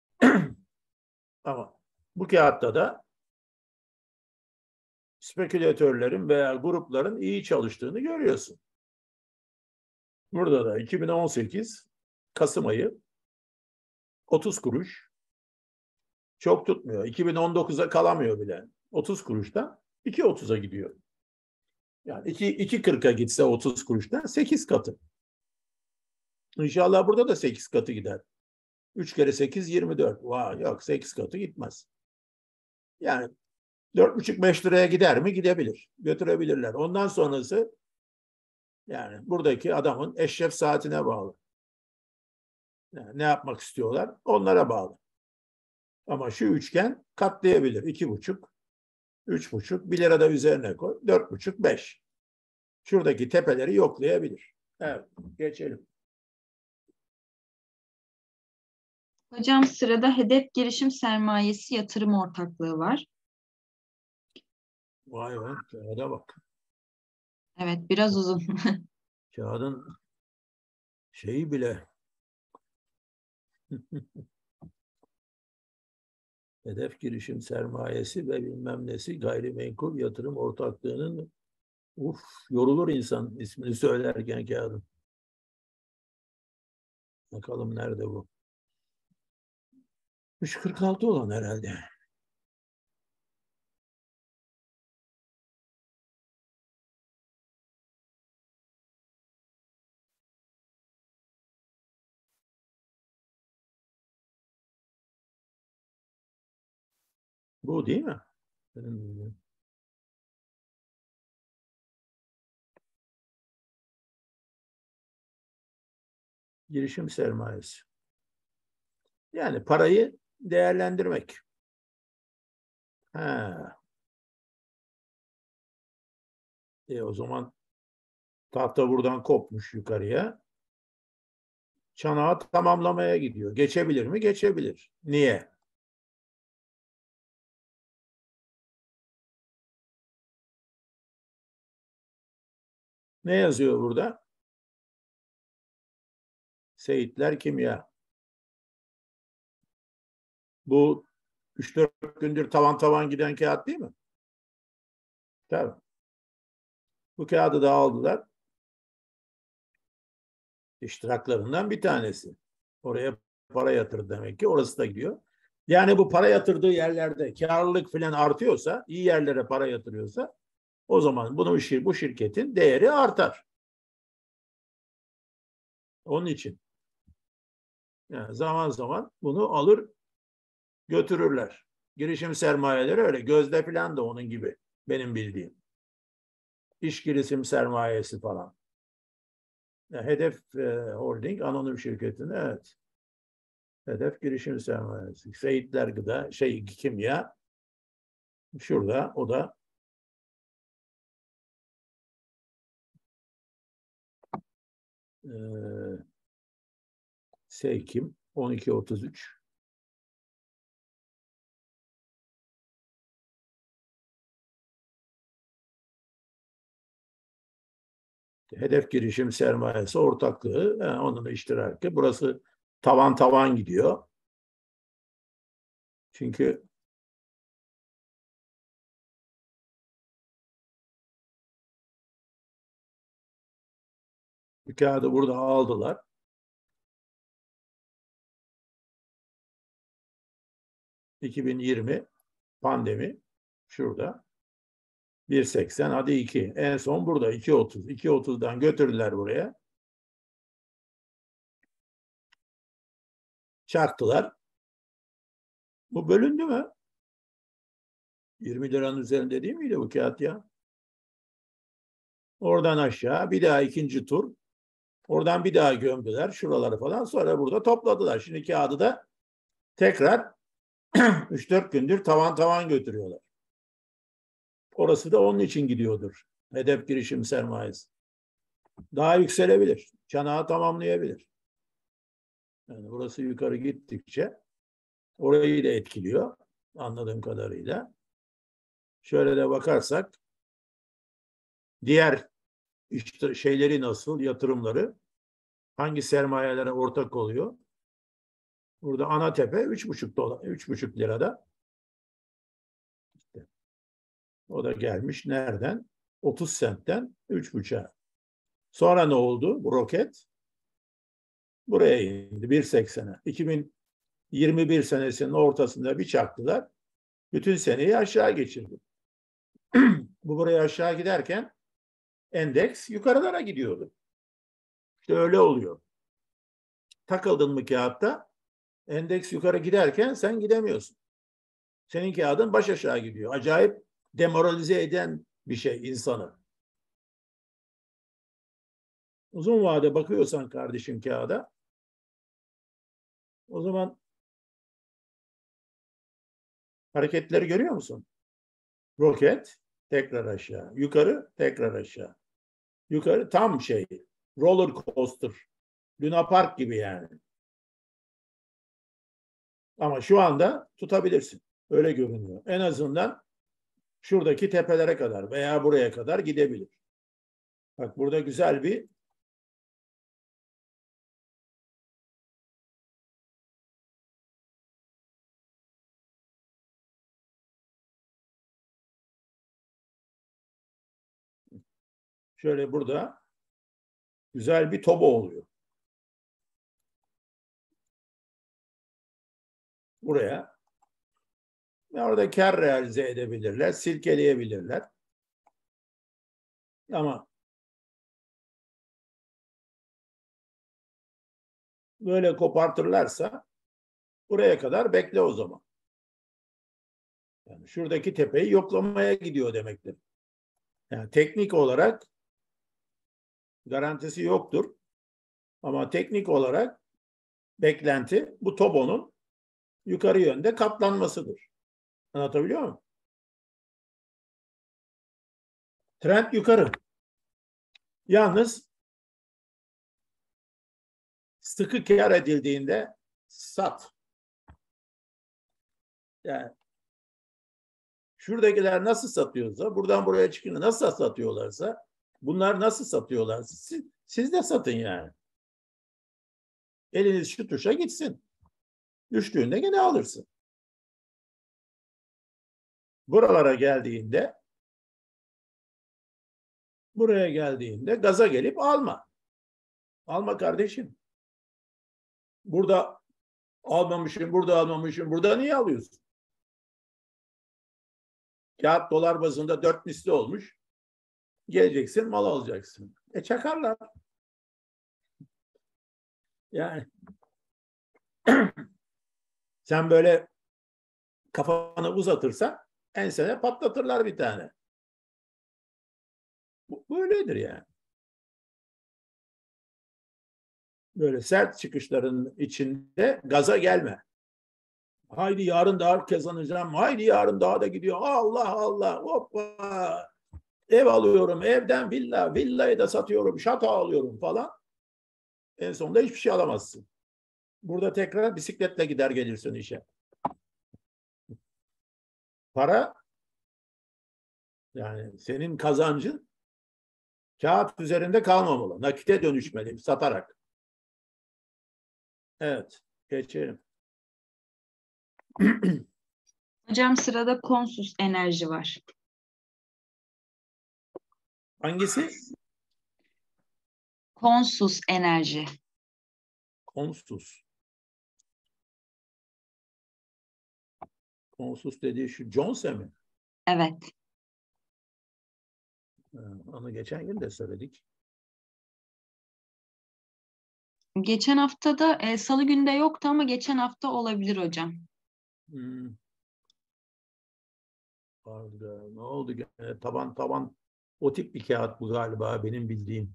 Ama bu kağıtta da spekülatörlerin veya grupların iyi çalıştığını görüyorsun. Burada da 2018 Kasım ayı 30 kuruş çok tutmuyor. 2019'a kalamıyor bile. 30 kuruştan 2,30'a gidiyor. Yani 2,40'a gitse 30 kuruştan 8 katı. İnşallah burada da 8 katı gider. 3 kere 8 24. Vay yok 8 katı gitmez. Yani 4,5-5 liraya gider mi? Gidebilir. Götürebilirler. Ondan sonrası yani buradaki adamın eşref saatine bağlı. Yani ne yapmak istiyorlar? Onlara bağlı. Ama şu üçgen katlayabilir. 2,5, 3,5, 1 lira da üzerine koy. 4,5, 5. Şuradaki tepeleri yoklayabilir. Evet, geçelim. Hocam sırada hedef girişim sermayesi yatırım ortaklığı var. Vay be, kağıda bak. Evet, biraz uzun. Kağıdın şeyi bile hedef girişim sermayesi ve bilmem nesi gayrimenkul yatırım ortaklığının yorulur insan ismini söylerken kağıdın. Bakalım nerede bu? 3,46 olan herhalde. Bu değil mi? Girişim sermayesi. Yani parayı değerlendirmek. Ha. O zaman tahta buradan kopmuş yukarıya. Çanağı tamamlamaya gidiyor. Geçebilir mi? Geçebilir. Niye? Ne yazıyor burada? Seyitler Kimya. Bu 3-4 gündür tavan tavan giden kağıt değil mi? Tabii. Bu kağıdı da aldılar. İştiraklarından bir tanesi. Oraya para yatırdı demek ki. Orası da gidiyor. Yani bu para yatırdığı yerlerde karlılık falan artıyorsa, iyi yerlere para yatırıyorsa o zaman bu şirketin değeri artar. Onun için yani zaman zaman bunu alır götürürler. Girişim sermayeleri öyle. Gözde falan da onun gibi benim bildiğim. İş girişim sermayesi falan. Yani Hedef Holding anonim şirketinde evet. Hedef girişim sermayesi. Seyitler Gıda, Kimya. Şurada o da Seykim 12.33. Hedef girişim sermayesi ortaklığı, yani onun iştiraki. Burası tavan tavan gidiyor. Çünkü bir kağıdı burada aldılar. 2020 pandemi şurada. 1,80 hadi 2. En son burada 2,30. 2,30'dan götürdüler buraya. Çarptılar. Bu bölündü mü? 20 liranın üzerinde değil miydi bu kağıt ya? Oradan aşağı bir daha ikinci tur. Oradan bir daha gömdüler şuraları falan. Sonra burada topladılar. Şimdi kağıdı da tekrar 3-4 gündür tavan tavan götürüyorlar. Orası da onun için gidiyordur. Hedef girişim sermayesi. Daha yükselebilir. Çanağı tamamlayabilir. Yani burası yukarı gittikçe orayı da etkiliyor anladığım kadarıyla. Şöyle de bakarsak diğer işte şeyleri nasıl, yatırımları hangi sermayelere ortak oluyor? Burada ana tepe 3,5 dolar, 3,5 lirada. İşte o da gelmiş nereden? 30 sentten 3,5'a. Sonra ne oldu? Bu roket buraya indi 1,80'e. 2021 senesinin ortasında bir çaktılar. Bütün seneyi aşağı geçirdi. Bu buraya aşağı giderken endeks yukarılara gidiyordu. İşte öyle oluyor. Takıldın mı kağıtta endeks yukarı giderken sen gidemiyorsun. Senin kağıdın baş aşağı gidiyor. Acayip demoralize eden bir şey insanı. Uzun vade bakıyorsan kardeşim kağıda o zaman hareketleri görüyor musun? Roket tekrar aşağı. Yukarı tekrar aşağı. Yukarı tam şey roller coaster. Luna Park gibi yani. Ama şu anda tutabilirsin. Öyle görünüyor. En azından şuradaki tepelere kadar veya buraya kadar gidebilir. Bak burada güzel bir şöyle burada güzel bir tobo oluyor. Buraya ve orada kar realize edebilirler, silkeleyebilirler. Ama böyle kopartırlarsa buraya kadar bekle o zaman. Yani şuradaki tepeyi yoklamaya gidiyor demektir. Yani teknik olarak garantisi yoktur. Ama teknik olarak beklenti bu tobonun yukarı yönde katlanmasıdır. Anlatabiliyor muyum? Trend yukarı. Yalnız sıkı kar edildiğinde sat. Yani şuradakiler nasıl satıyorsa, buradan buraya çıkınca nasıl satıyorlarsa, bunlar nasıl satıyorlarsa siz de satın yani. Eliniz şu tuşa gitsin. Düştüğünde gene alırsın. Buralara geldiğinde buraya geldiğinde gaza gelip alma. Alma kardeşim. Burada almamışım, burada almamışım. Burada niye alıyorsun? Kağıt dolar bazında 4 misli olmuş. Geleceksin, mal alacaksın. Çakarlar. Yani sen böyle kafanı uzatırsan ensene patlatırlar bir tane. Bu böyledir yani. Böyle sert çıkışların içinde gaza gelme. Haydi yarın daha kazanacağım. Haydi yarın daha da gidiyor. Allah Allah. Hoppa. Ev alıyorum. Evden villa. Villayı da satıyorum. Şato alıyorum falan. En sonunda hiçbir şey alamazsın. Burada tekrar bisikletle gider gelirsin işe. Para yani senin kazancın kağıt üzerinde kalmamalı. Nakite dönüşmeli satarak. Evet. Geçelim. Hocam sırada Konsus Enerji var. Hangisi? Konsus Enerji. Konsus. Konsus dediği şu Jones'e mi? Evet. Onu geçen gün de söyledik. Geçen hafta da Salı günde yoktu ama geçen hafta olabilir hocam. Pardon, ne oldu gene? Taban o tip bir kağıt bu galiba benim bildiğim.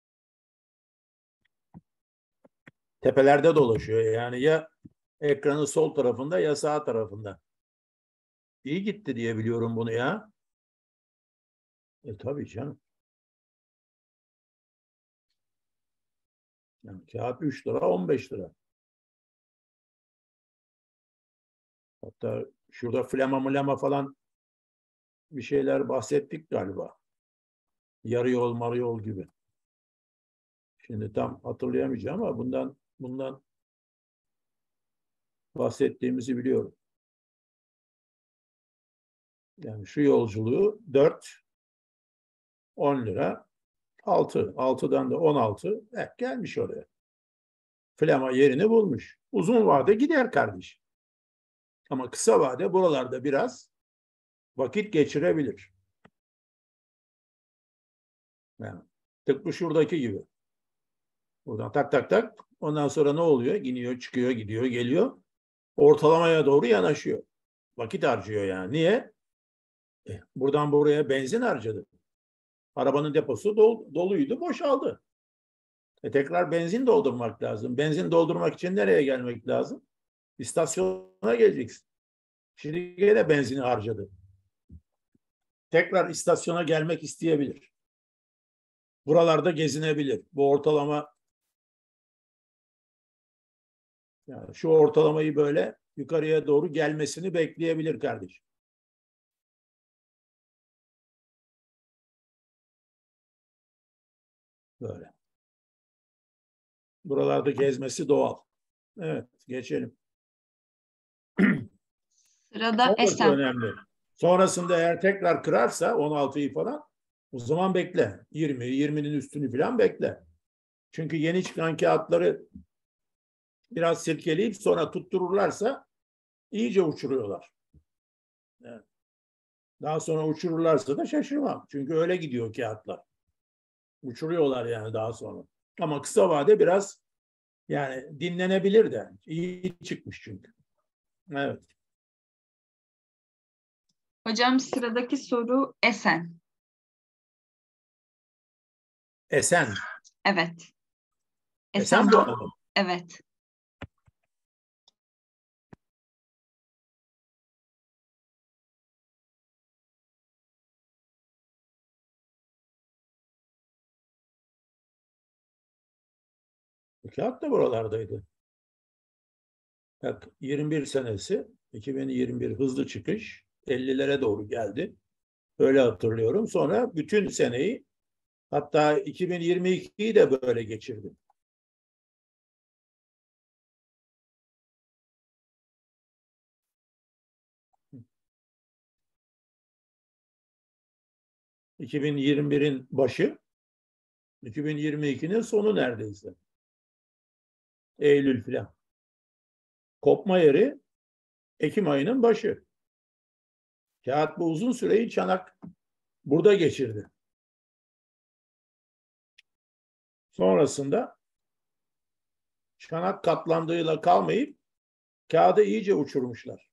Tepelerde dolaşıyor yani ya ekranın sol tarafında ya sağ tarafında. İyi gitti diye biliyorum bunu ya. Tabii canım. Yani kağıt 3 lira 15 lira. Hatta şurada flama falan bir şeyler bahsettik galiba. Yarı yol, marı yol gibi. Şimdi tam hatırlayamayacağım ama bundan bahsettiğimizi biliyorum. Yani şu yolculuğu 4, 10 lira, 6. 6'dan da 16. Gelmiş oraya. Flama yerini bulmuş. Uzun vade gider kardeşim. Ama kısa vade buralarda biraz vakit geçirebilir. Yani tıpkı şuradaki gibi. Buradan tak tak tak. Ondan sonra ne oluyor? İniyor, çıkıyor, gidiyor, geliyor. Ortalamaya doğru yanaşıyor. Vakit harcıyor yani. Niye? Buradan buraya benzin harcadı. Arabanın deposu doluydu, boşaldı. Tekrar benzin doldurmak lazım. Benzin doldurmak için nereye gelmek lazım? İstasyona geleceksin. Şimdi yine benzini harcadı. Tekrar istasyona gelmek isteyebilir. Buralarda gezinebilir. Bu ortalama, yani şu ortalamayı böyle yukarıya doğru gelmesini bekleyebilir kardeşim. Böyle. Buralarda gezmesi doğal. Evet, geçelim. Sırada Sonrası Esen. önemli. Sonrasında eğer tekrar kırarsa 16'yı falan, o zaman bekle. 20, 20'nin üstünü falan bekle. Çünkü yeni çıkan kağıtları biraz silkeleyip sonra tuttururlarsa iyice uçuruyorlar. Evet. Daha sonra uçururlarsa da şaşırmam. Çünkü öyle gidiyor kağıtlar. Uçuruyorlar yani daha sonra. Ama kısa vade biraz yani dinlenebilir de. İyi çıkmış çünkü. Evet. Hocam sıradaki soru Esen. Esen. Evet. Esen Esenboğa. Boğa mı? Evet. Kağıt da buralardaydı. Bak 21 senesi 2021 hızlı çıkış 50'lere doğru geldi. Öyle hatırlıyorum. Sonra bütün seneyi, hatta 2022'yi de böyle geçirdi. ...2021'in başı... ...2022'nin sonu neredeyse. Eylül falan. Kopma yeri Ekim ayının başı. Kağıt bu uzun süreyi Çanak burada geçirdi. Sonrasında Çanak katlandığıyla kalmayıp kağıdı iyice uçurmuşlar.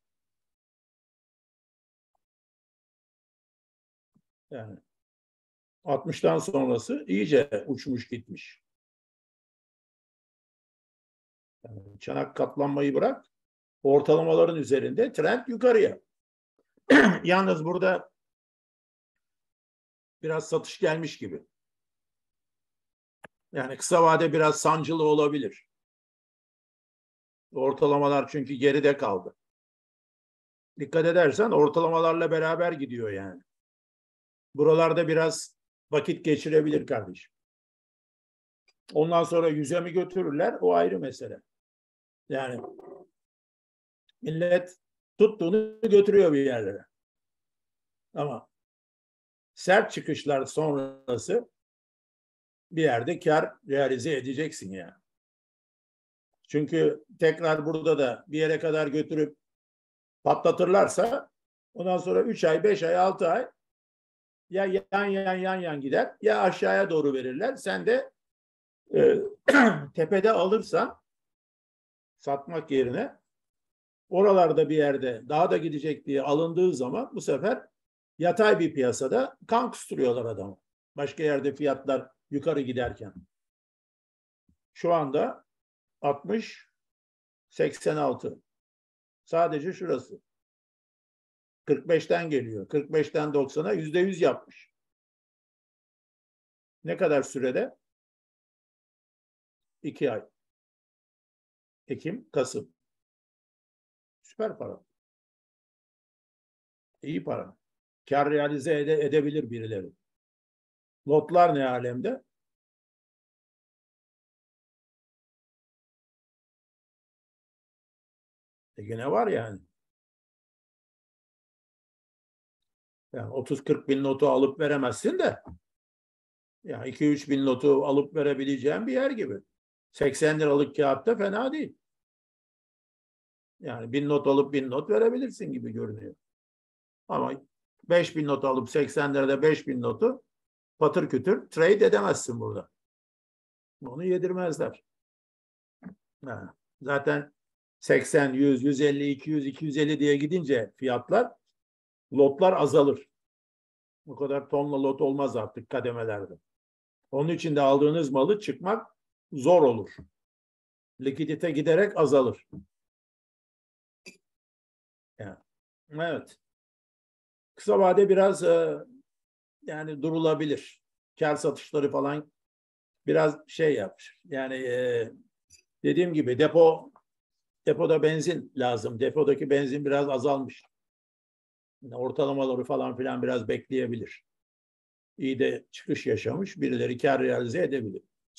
Yani 60'tan sonrası iyice uçmuş gitmiş. Yani çanak katlanmayı bırak, ortalamaların üzerinde trend yukarıya. Yalnız burada biraz satış gelmiş gibi. Yani kısa vade biraz sancılı olabilir. Ortalamalar çünkü geride kaldı. Dikkat edersen ortalamalarla beraber gidiyor yani. Buralarda biraz vakit geçirebilir kardeşim. Ondan sonra 100'e mi götürürler? O ayrı mesele. Yani millet tuttuğunu götürüyor bir yerlere. Ama sert çıkışlar sonrası bir yerde kar realize edeceksin yani. Çünkü tekrar burada da bir yere kadar götürüp patlatırlarsa ondan sonra 3 ay, 5 ay, 6 ay ya yan gider ya aşağıya doğru verirler. Sen de tepede alırsan satmak yerine oralarda bir yerde daha da gidecek diye alındığı zaman bu sefer yatay bir piyasada kan kusturuyorlar adamı. Başka yerde fiyatlar yukarı giderken. Şu anda 60, 86. Sadece şurası. 45'ten geliyor. 45'ten 90'a %100 yapmış. Ne kadar sürede? 2 ay. Ekim, Kasım. Süper para. İyi para. Kar realize edebilir birileri. Lotlar ne alemde? Gene var yani. Yani 30-40 bin notu alıp veremezsin de yani 2-3 bin notu alıp verebileceğin bir yer gibi. 80 liralık kağıtta fena değil. Yani 1000 not alıp 1000 not verebilirsin gibi görünüyor. Ama 5000 not alıp 80 lirada 5000 notu patır kütür trade edemezsin burada. Onu yedirmezler. Yani zaten 80, 100, 150, 200, 250 diye gidince fiyatlar, lotlar azalır. Bu kadar tonla lot olmaz artık kademelerde. Onun için de aldığınız malı çıkmak zor olur. Likidite giderek azalır. Yani, evet. Kısa vade biraz yani durulabilir. Kar satışları falan biraz şey yapmış. Yani dediğim gibi depoda benzin lazım. Depodaki benzin biraz azalmış. Yani ortalamaları falan filan biraz bekleyebilir. İyi de çıkış yaşamış. Birileri kar realize edebilir.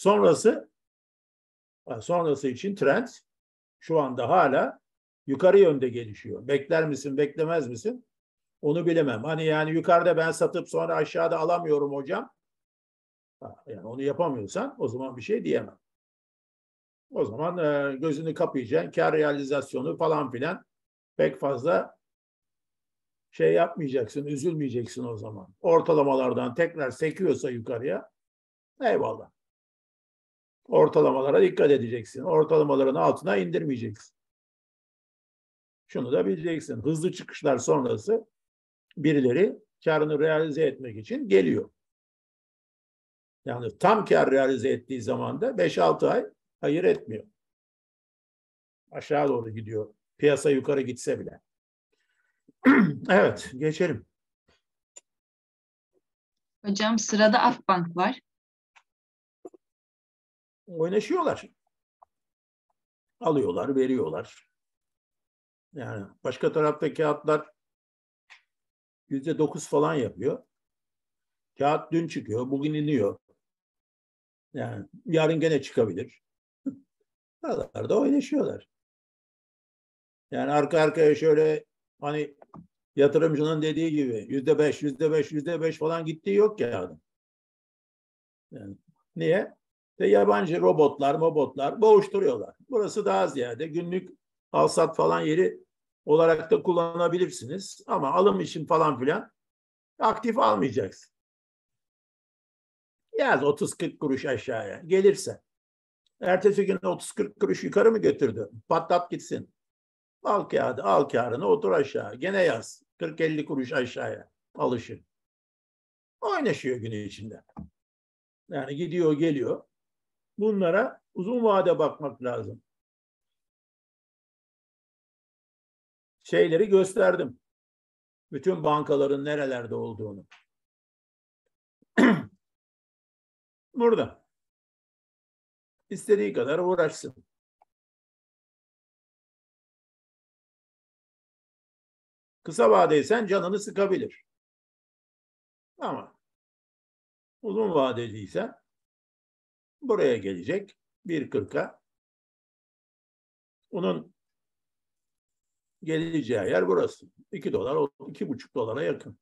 Sonrası için trend şu anda hala yukarı yönde gelişiyor. Bekler misin, beklemez misin? Onu bilemem. Hani yani yukarıda ben satıp sonra aşağıda alamıyorum hocam. Yani onu yapamıyorsan o zaman bir şey diyemem. O zaman gözünü kapayacaksın. Kar realizasyonu falan filan pek fazla şey yapmayacaksın, üzülmeyeceksin o zaman. Ortalamalardan tekrar sekiyorsa yukarıya eyvallah. Ortalamalara dikkat edeceksin. Ortalamaların altına indirmeyeceksin. Şunu da bileceksin. Hızlı çıkışlar sonrası birileri karını realize etmek için geliyor. Yani tam kar realize ettiği zaman da 5-6 ay hayır etmiyor. Aşağı doğru gidiyor. Piyasa yukarı gitse bile. Evet, geçelim. Hocam sırada Akbank var. Oynaşıyorlar. Alıyorlar, veriyorlar. Yani başka tarafta kağıtlar %9 falan yapıyor. Kağıt dün çıkıyor, bugün iniyor. Yani yarın gene çıkabilir. Aralarda oynaşıyorlar. Yani arka arkaya şöyle hani yatırımcının dediği gibi %5, %5, %5 falan gittiği yok kağıdın. Yani niye? Yabancı robotlar boğuşturuyorlar. Burası daha ziyade günlük alsat falan yeri olarak da kullanabilirsiniz. Ama alım için falan filan aktif almayacaksın. Yaz 30-40 kuruş aşağıya gelirse. Ertesi gün 30-40 kuruş yukarı mı götürdü? Patlat gitsin. Al kağıdı, al kağıdını, otur aşağı. Gene yaz. 40-50 kuruş aşağıya alışır. Oynaşıyor günün içinde. Yani gidiyor geliyor. Bunlara uzun vade bakmak lazım. Şeyleri gösterdim. Bütün bankaların nerelerde olduğunu. Burada. İstediği kadar uğraşsın. Kısa vadeysen canını sıkabilir. Ama uzun vadeliysen buraya gelecek 1.40'a. Onun geleceği yer burası. 2 dolar, 2,5 dolara yakın.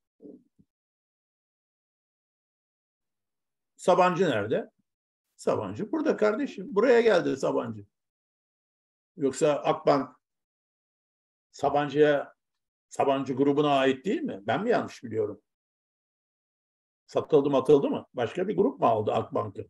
Sabancı nerede? Sabancı burada kardeşim. Buraya geldi Sabancı. Yoksa Akbank Sabancı grubuna ait değil mi? Ben mi yanlış biliyorum? Atıldı mı? Başka bir grup mu aldı Akbank'ı?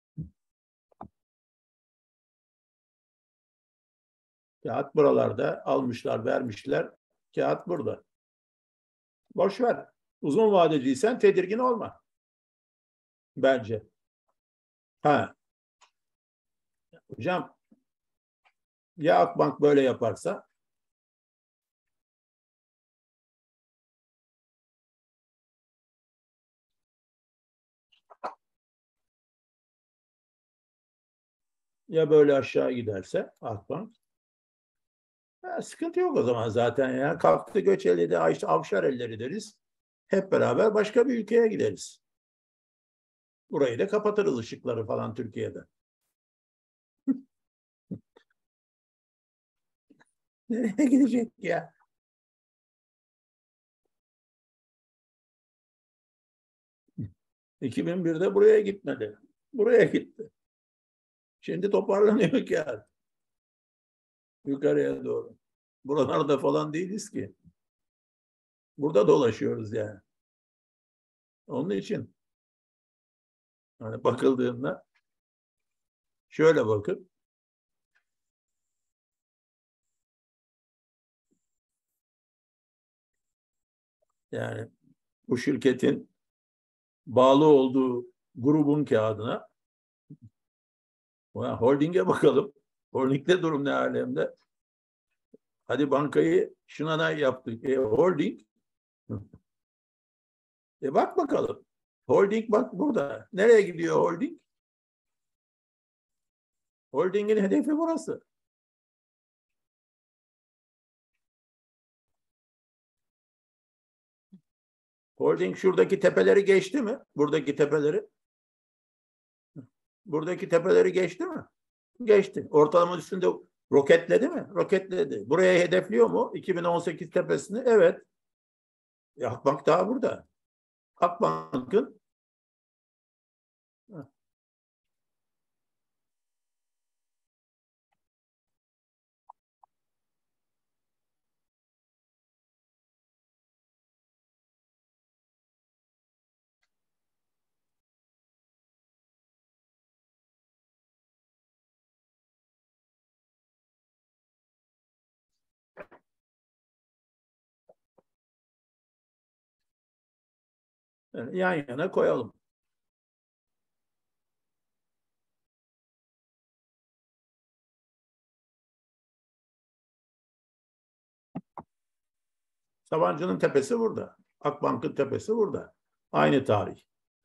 Kağıt buralarda almışlar, vermişler. Kağıt burada. Boş ver. Uzun vadeciysen tedirgin olma. Bence. Ha, hocam ya Akbank böyle yaparsa? Ya böyle aşağı giderse Akbank? Sıkıntı yok o zaman zaten ya. Kalktı Göçeli'de Avşar elleri deriz. Hep beraber başka bir ülkeye gideriz. Burayı da kapatırız, ışıkları falan Türkiye'de. Nereye gidecek ya? ...2001'de buraya gitmedi. Buraya gitti. Şimdi toparlanıyor ki yani. Yukarıya doğru. Buralarda falan değiliz ki. Burada dolaşıyoruz yani. Onun için hani bakıldığında şöyle bakın. Yani bu şirketin bağlı olduğu grubun kağıdına holdinge bakalım. Holdingde durum ne alemde? Hadi bankayı şuna ne yaptık? Holding. Bak bakalım. Holding bak burada. Nereye gidiyor holding? Holdingin hedefi burası. Holding şuradaki tepeleri geçti mi? Buradaki tepeleri. Buradaki tepeleri geçti mi? Geçti. Ortalama üstünde roketledi mi? Roketledi. Buraya hedefliyor mu? 2018 tepesini. Evet. Akbank daha burada. Akbank'ın yan yana koyalım. Sabancı'nın tepesi burada. Akbank'ın tepesi burada. Aynı tarih.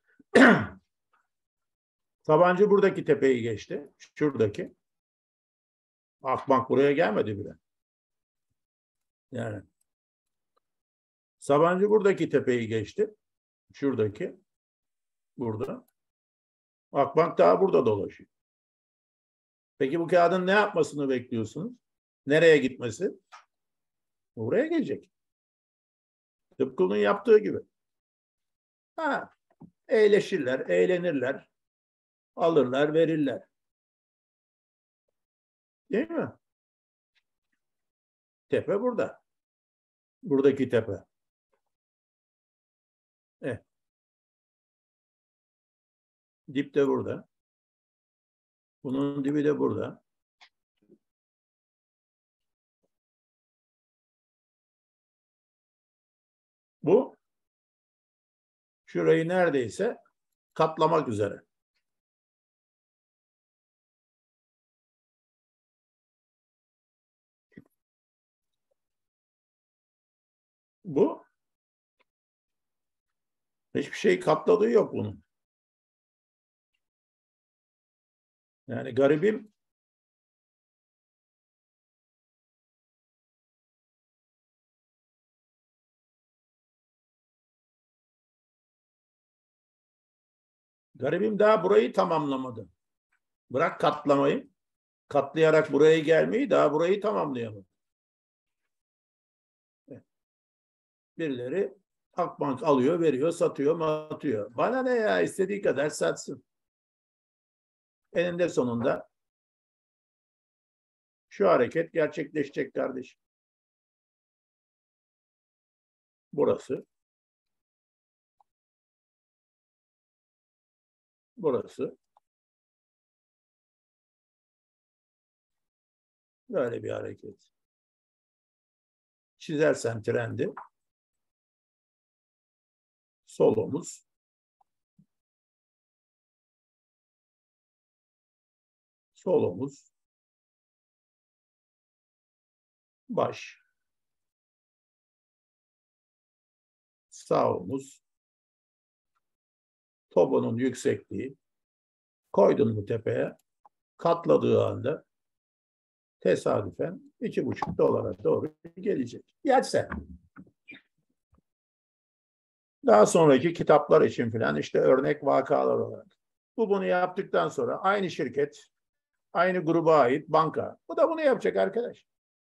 Sabancı buradaki tepeyi geçti. Şuradaki. Akbank buraya gelmedi bile. Yani Sabancı buradaki tepeyi geçti. Şuradaki. Burada. Akbank daha burada dolaşıyor. Peki bu kağıdın ne yapmasını bekliyorsunuz? Nereye gitmesi? Buraya gelecek. Tıpkı onun yaptığı gibi. Eğleşirler, eğlenirler, alırlar, verirler. Değil mi? Tepe burada. Buradaki tepe. Dip de burada. Bunun dibi de burada. Bu şurayı neredeyse katlamak üzere. Bu hiçbir şey katladığı yok bunun. Yani garibim daha burayı tamamlamadı. Bırak katlamayı. Katlayarak buraya gelmeyi, daha burayı tamamlayamadı. Birileri Akbank alıyor, veriyor, satıyor, atıyor. Bana ne ya, istediği kadar satsın. Eninde sonunda şu hareket gerçekleşecek kardeşim. Burası. Burası. Böyle bir hareket. Çizersen trendi. Sol omuz. Sol omuz. Baş. Sağ omuz. Topunun yüksekliği. Koydun mu tepeye? Katladığı anda tesadüfen 2,5 dolara doğru gelecek. Gelse. Daha sonraki kitaplar için filan işte örnek vakalar olarak. Bunu yaptıktan sonra aynı şirket, aynı gruba ait banka. Bu da bunu yapacak arkadaş.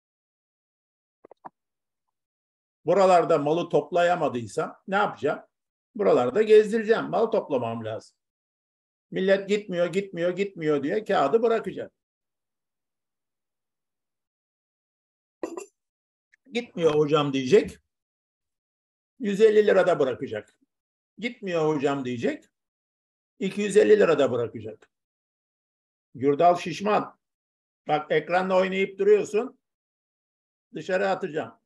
Buralarda malı toplayamadıysam ne yapacağım? Buralarda gezdireceğim. Mal toplamam lazım. Millet gitmiyor diye kağıdı bırakacak. Gitmiyor hocam diyecek. 150 lirada bırakacak. Gitmiyor hocam diyecek. 250 lirada bırakacak. Gürdal şişman. Bak ekranla oynayıp duruyorsun. Dışarı atacağım.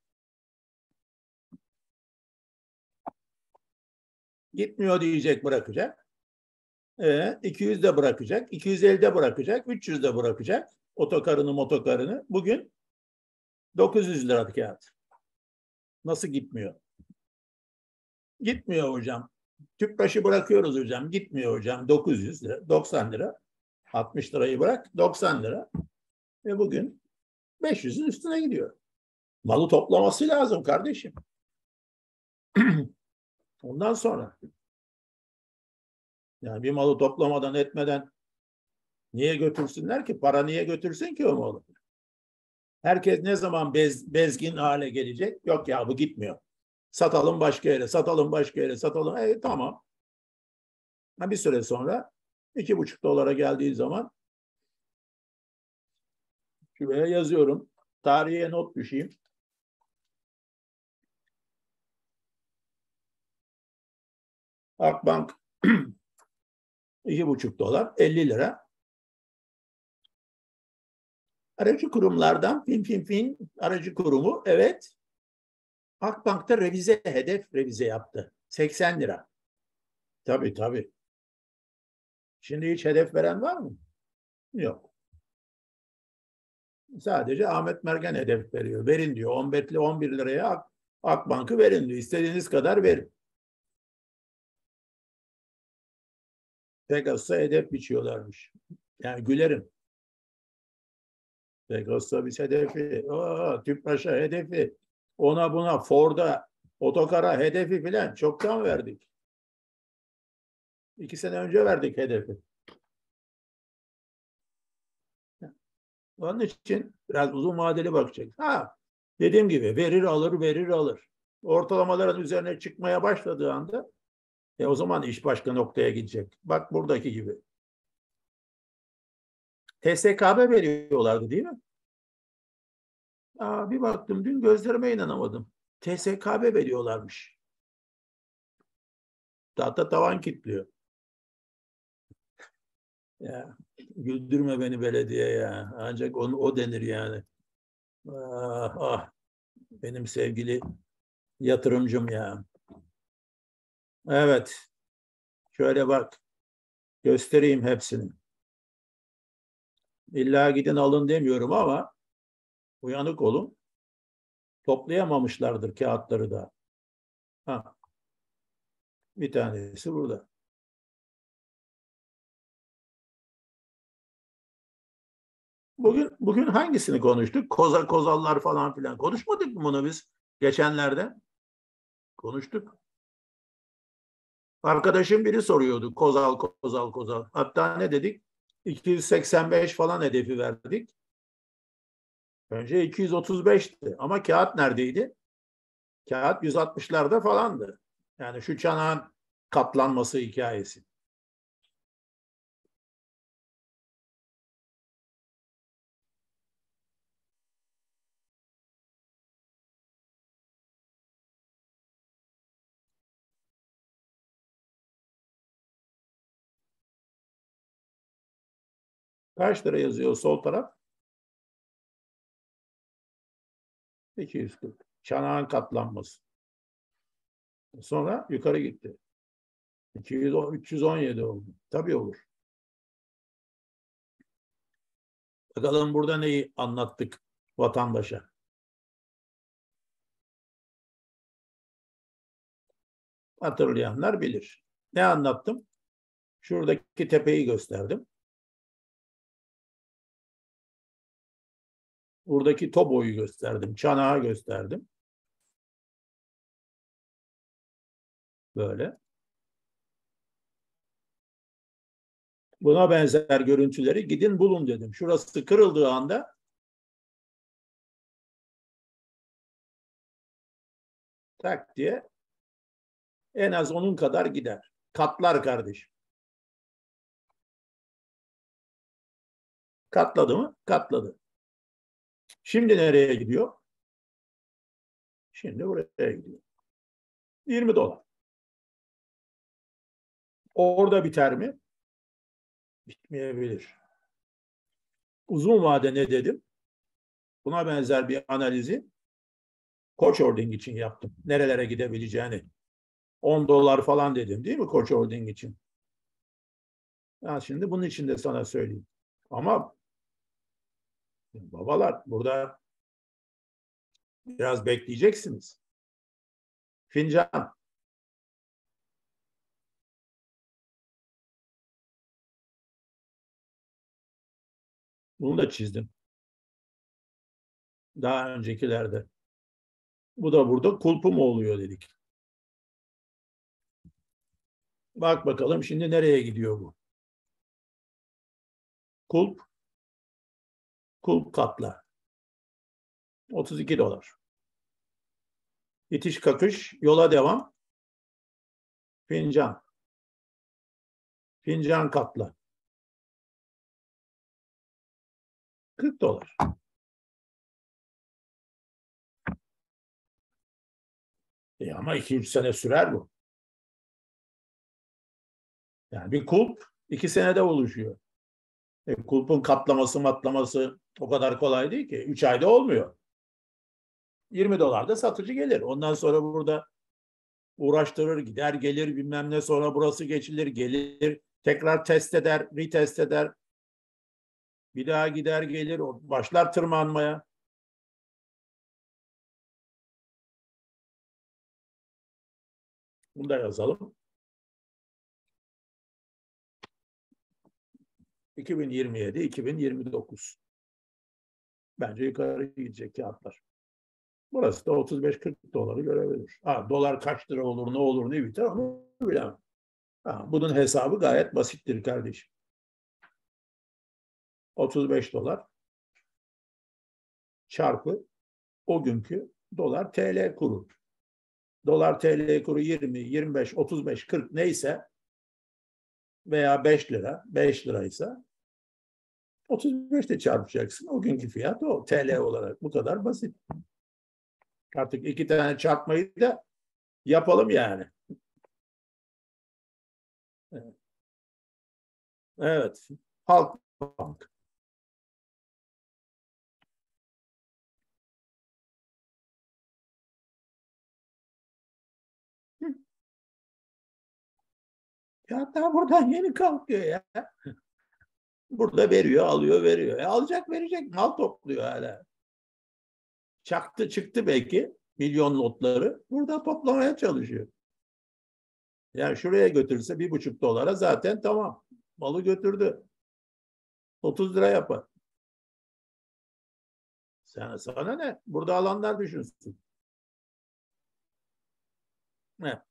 Gitmiyor diyecek, bırakacak. 200 de bırakacak. 250 de bırakacak. 300 de bırakacak. Motokarını. Bugün 900 lira kağıt. Nasıl gitmiyor? Gitmiyor hocam. Tüpraşı bırakıyoruz hocam. Gitmiyor hocam. 900 lira. 90 lira. 60 lirayı bırak. 90 lira. Ve bugün 500'ün üstüne gidiyor. Malı toplaması lazım kardeşim. Ondan sonra yani bir malı toplamadan etmeden niye götürsünler ki? Para niye götürsün ki o malı? Herkes ne zaman bezgin hale gelecek? Yok ya bu gitmiyor. Satalım başka yere, satalım. Tamam. Bir süre sonra 2,5 dolara geldiği zaman şuraya yazıyorum. Tarihe not düşeyim. Akbank 2,5 dolar 50 lira. Aracı kurumlardan aracı kurumu evet. Akbank'ta hedef revize yaptı. 80 lira. Tabii. Şimdi hiç hedef veren var mı? Yok. Sadece Ahmet Mergen hedef veriyor. Verin diyor. 11 liraya Akbank'ı verin diyor. İstediğiniz kadar verin. Pegasus'a hedef biçiyorlarmış. Yani gülerim. Pegasus'a biz hedefi, Tüpraş'a hedefi, ona buna Ford'a, otokara hedefi filan çoktan verdik. 2 sene önce verdik hedefi. Onun için biraz uzun vadeli bakacak. Dediğim gibi verir alır. Ortalamaların üzerine çıkmaya başladığı anda o zaman iş başka noktaya gidecek. Bak buradaki gibi. TSKB veriyorlardı değil mi? Bir baktım dün gözlerime inanamadım. TSKB veriyorlarmış. Tahta tavan kilitliyor. Ya, güldürme beni belediye ya. Ancak o denir yani. Benim sevgili yatırımcım ya. Evet. Şöyle bak. Göstereyim hepsini. İlla gidin alın demiyorum ama uyanık olun. Toplayamamışlardır kağıtları da. Bir tanesi burada. Bugün hangisini konuştuk? Kozallar falan filan. Konuşmadık mı bunu biz geçenlerde? Konuştuk. Arkadaşım biri soruyordu. Kozal. Hatta ne dedik? 285 falan hedefi verdik. Önce 235'ti. Ama kağıt neredeydi? Kağıt 160'larda falandı. Yani şu çanağın katlanması hikayesi. Kaç lira yazıyor sol taraf? 240. Çanağın katlanması. Sonra yukarı gitti. 317 oldu. Tabii olur. Bakalım burada neyi anlattık vatandaşa. Hatırlayanlar bilir. Ne anlattım? Şuradaki tepeyi gösterdim. Buradaki TOBO'yu gösterdim. Çanağı gösterdim. Böyle. Buna benzer görüntüleri gidin bulun dedim. Şurası kırıldığı anda tak diye en az onun kadar gider. Katlar kardeşim. Katladı mı? Katladı. Şimdi nereye gidiyor? Şimdi buraya gidiyor. 20 dolar. Orada biter mi? Bitmeyebilir. Uzun vade ne dedim? Buna benzer bir analizi Koç Holding için yaptım. Nerelere gidebileceğini. 10 dolar falan dedim değil mi Koç Holding için? Ben şimdi bunun için de sana söyleyeyim. Ama babalar burada biraz bekleyeceksiniz. Fincan. Bunu da çizdim. Daha öncekilerde. Bu da burada kulpu mu oluyor dedik. Bak bakalım şimdi nereye gidiyor bu? Kulp. Kulp katla. 32 dolar. İtiş kakış. Yola devam. Fincan. Fincan katla. 40 dolar. Ama 2-3 sene sürer bu. Yani bir kulp 2 senede oluşuyor. Kulpun katlaması matlaması o kadar kolay değil ki. 3 ayda olmuyor. 20 dolar da satıcı gelir. Ondan sonra burada uğraştırır, gider gelir bilmem ne, sonra burası geçilir, gelir, tekrar test eder, retest eder. Bir daha gider gelir, başlar tırmanmaya. Bunu da yazalım. 2027, 2029. Bence yukarı gidecek kağıtlar. Burası da 35-40 doları görebilir. Dolar kaç lira olur, ne olur, ne biter onu bilemem. Bunun hesabı gayet basittir kardeşim. 35 dolar çarpı o günkü dolar TL kuru. Dolar TL kuru 20, 25, 35, 40 neyse veya 5 lira, 5 liraysa 35 ile çarpacaksın. O günkü fiyat o. TL olarak bu kadar basit. Artık 2 tane çarpmayı da yapalım yani. Evet. Halkbank. Ya daha buradan yeni kalkıyor ya. Burada veriyor, alıyor, veriyor. Alacak, verecek. Mal topluyor hala. Çaktı, çıktı belki milyon notları. Burada toplamaya çalışıyor. Yani şuraya götürürse 1,5 dolara zaten tamam. Malı götürdü. 30 lira yapar. Sana ne? Burada alanlar düşünsün. Ne?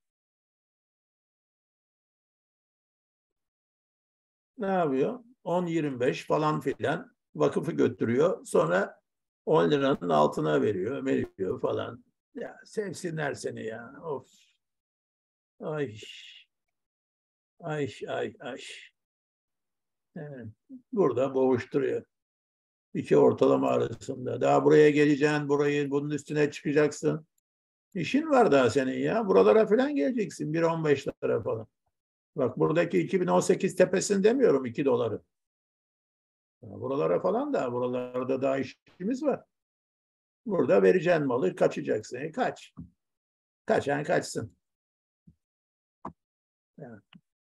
Ne yapıyor? 10-25 falan filan vakıfı götürüyor. Sonra 10 liranın altına veriyor falan. Ya sevsinler seni ya. Of. Ay. Ay, ay, ay. Evet. Burada boğuşturuyor. İki ortalama arasında. Daha buraya geleceksin, bunun üstüne çıkacaksın. İşin var daha senin ya. Buralara falan geleceksin. 1,15 falan. Bak buradaki 2018 tepesini demiyorum 2 doları. Buralara falan da buralarda daha işimiz var. Burada vereceksin malı kaçacaksın. Kaç. Kaçan kaçsın. Yani.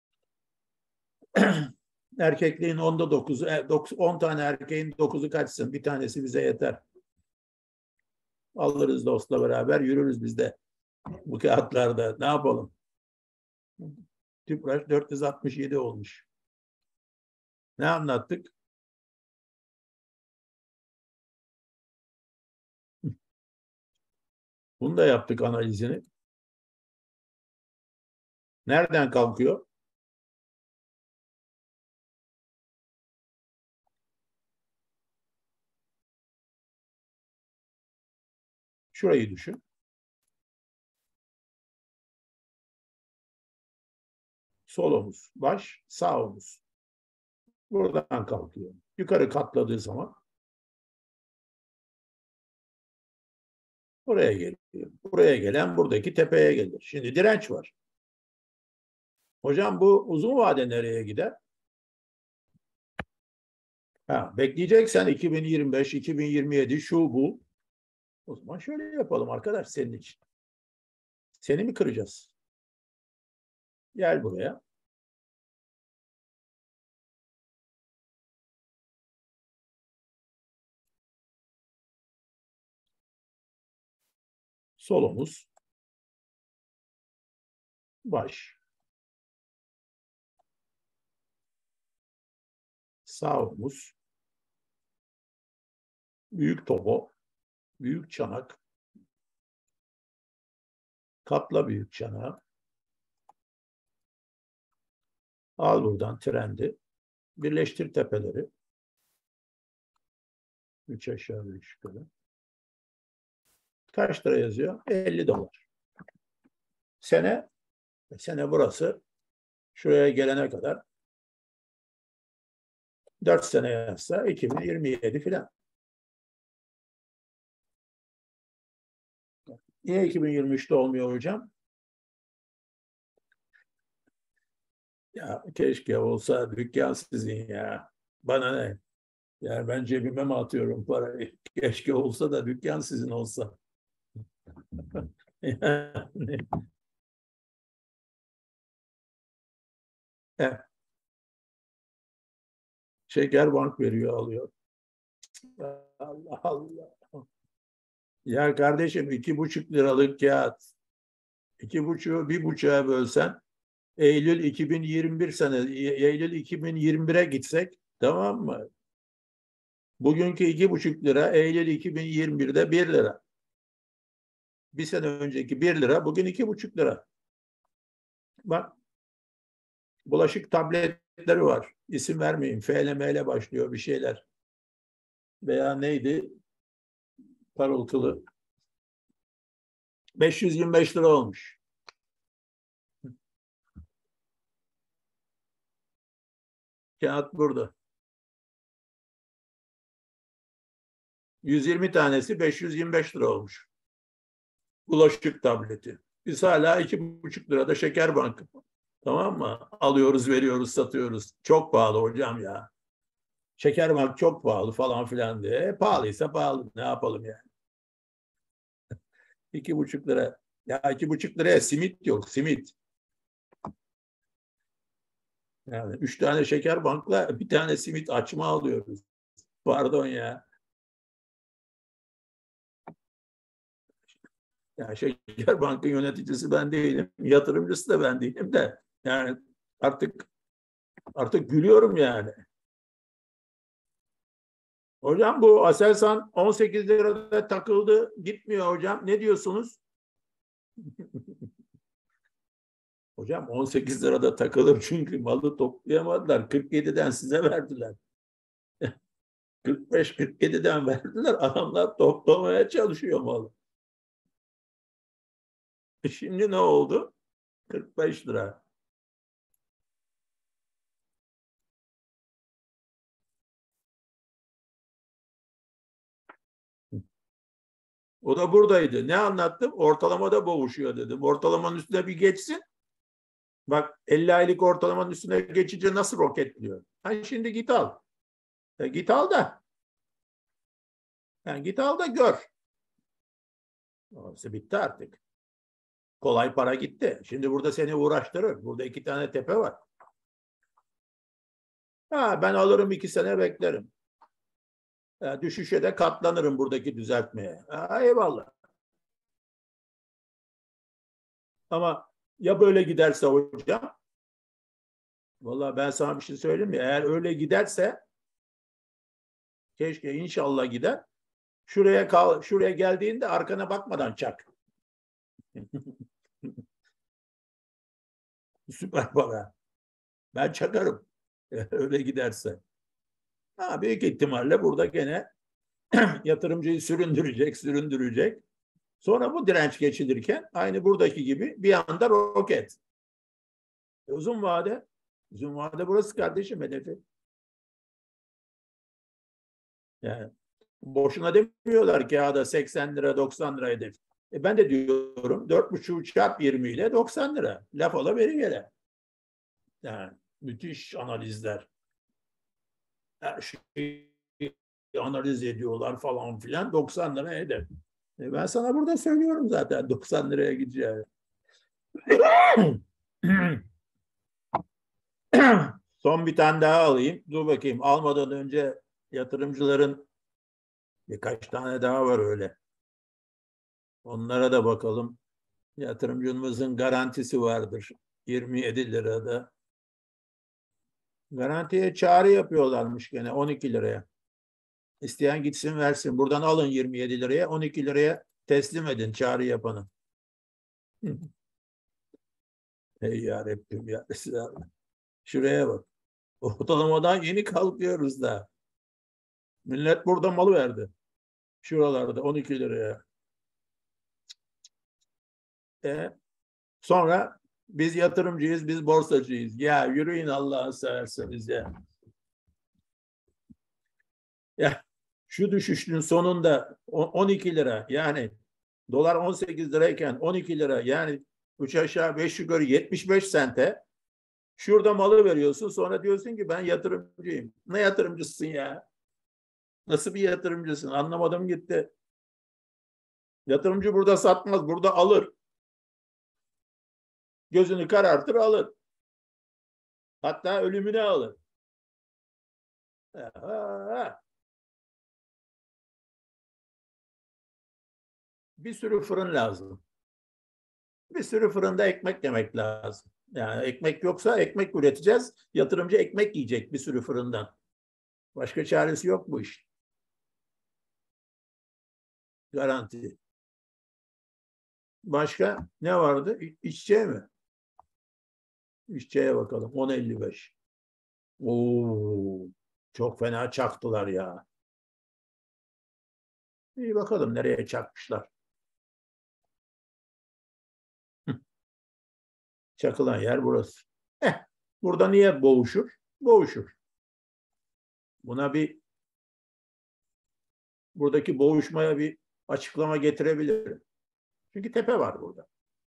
Erkekliğin 9'u, 10 tane erkeğin 9'u kaçsın. Bir tanesi bize yeter. Alırız dostla beraber yürürüz biz de bu kağıtlarda. Ne yapalım? Tüpraş 467 olmuş. Ne anlattık? Bunu da yaptık analizini. Nereden kalkıyor? Şurayı düşün. Sol omuz, baş, sağ omuz. Buradan kalkıyor. Yukarı katladığı zaman buraya geliyor. Buraya gelen buradaki tepeye gelir. Şimdi direnç var. Hocam bu uzun vade nereye gider? Bekleyeceksen 2025, 2027 şu bu. O zaman şöyle yapalım arkadaş senin için. Seni mi kıracağız? Gel buraya. Sol omuz, baş, sağ omuz, büyük tobo, büyük çanak, katla büyük çanağı. Al buradan trendi. Birleştir tepeleri. 3 aşağı 3 yukarı. Kaç lira yazıyor? 50 dolar. Sene burası. Şuraya gelene kadar 4 sene yazsa 2027 filan. Niye 2023'te olmuyor hocam? Ya keşke olsa dükkan sizin ya. Bana ne? Yani ben cebime mi atıyorum parayı? Keşke olsa da dükkan sizin olsa. Yani, şeker bank veriyor alıyor. Allah Allah. Ya kardeşim 2,5 liralık kağıt. 2,5'u 1,5'a bölsen Eylül 2021 Eylül 2021'e gitsek tamam mı? Bugünkü 2,5 lira Eylül 2021'de 1 lira. Bir sene önceki 1 lira bugün 2,5 lira. Bak bulaşık tabletleri var. İsim vermeyeyim. F ile M ile başlıyor bir şeyler. Veya neydi? Parıltılı. 525 lira olmuş. Kağıt burada. 120 tanesi 525 lira olmuş. Bulaşık tableti. Biz hala 2,5 lirada şeker bankı. Tamam mı? Alıyoruz, veriyoruz, satıyoruz. Çok pahalı hocam ya. Şeker bank çok pahalı falan filan diye. Pahalıysa pahalı. Ne yapalım yani? 2,5 lira. Ya 2,5 liraya simit yok. Simit. Yani 3 tane şeker bankla bir tane simit açma alıyoruz. Pardon ya. Ya şeker bankın yöneticisi ben değilim. Yatırımcısı da ben değilim de. Yani artık gülüyorum yani. Hocam bu Aselsan 18 lirada takıldı. Gitmiyor hocam. Ne diyorsunuz? Hocam 18 lirada takılır çünkü malı toplayamadılar. 47'den size verdiler. 45-47'den verdiler. Adamlar toplamaya çalışıyor malı. Şimdi ne oldu? 45 lira. O da buradaydı. Ne anlattım? Ortalamada boğuşuyor dedim. Ortalamanın üstüne bir geçsin. Bak 50 aylık ortalamanın üstüne geçince nasıl roketliyor? Ha, şimdi git al. Git al da. Yani git al da gör. Orası bitti artık. Kolay para gitti. Şimdi burada seni uğraştırır. Burada 2 tane tepe var. Ben alırım 2 sene beklerim. Düşüşe de katlanırım buradaki düzeltmeye. Eyvallah. Ama ya böyle giderse hocam? Vallahi ben sana bir şey söyleyeyim mi? Eğer öyle giderse keşke inşallah gider. Şuraya geldiğinde arkana bakmadan çak. Süper para. Ben çakarım. Öyle giderse. Ha, büyük ihtimalle burada gene yatırımcıyı süründürecek. Sonra bu direnç geçilirken aynı buradaki gibi bir anda roket. Uzun vade burası kardeşim hedefi. Yani boşuna demiyorlar ki ya da 80 lira 90 lira hedef. Ben de diyorum 4,5 çarp 20 ile 90 lira. Laf ola veri gele. Yani müthiş analizler. Her şeyi analiz ediyorlar falan filan. 90 lira hedef. Ben sana burada söylüyorum zaten 90 liraya gideceğini. Son bir tane daha alayım. Dur bakayım. Almadan önce yatırımcıların birkaç tane daha var öyle. Onlara da bakalım. Yatırımcımızın garantisi vardır. 27 lirada. Garantiye çağrı yapıyorlarmış gene 12 liraya. İsteyen gitsin versin. Buradan alın 27 liraya, 12 liraya teslim edin çağrı yapanı. Hey ya Rabbim ya. Şuraya bak. Ortalamadan yeni kalkıyoruz da. Millet burada malı verdi. Şuralarda 12 liraya. Sonra biz yatırımcıyız, biz borsacıyız. Ya yürüyün Allah'ını severseniz ya. Ya şu düşüşün sonunda 12 lira yani dolar 18 lirayken 12 lira yani 3 aşağı 5 yukarı 75 sente şurada malı veriyorsun sonra diyorsun ki ben yatırımcıyım. Ne yatırımcısın ya? Nasıl bir yatırımcısın? Anlamadım gitti. Yatırımcı burada satmaz, burada alır. Gözünü karartır alır. Hatta ölümüne alır. Bir sürü fırın lazım. Bir sürü fırında ekmek yemek lazım. Yani ekmek yoksa ekmek üreteceğiz. Yatırımcı ekmek yiyecek bir sürü fırından. Başka çaresi yok bu iş. Garanti. Başka ne vardı? İşçiye mi? İşçiye bakalım. 10.55. Oo, çok fena çaktılar ya. İyi bakalım nereye çakmışlar. Çakılan yer burası. Burada niye boğuşur? Boğuşur. Buna buradaki boğuşmaya bir açıklama getirebilirim. Çünkü tepe var burada.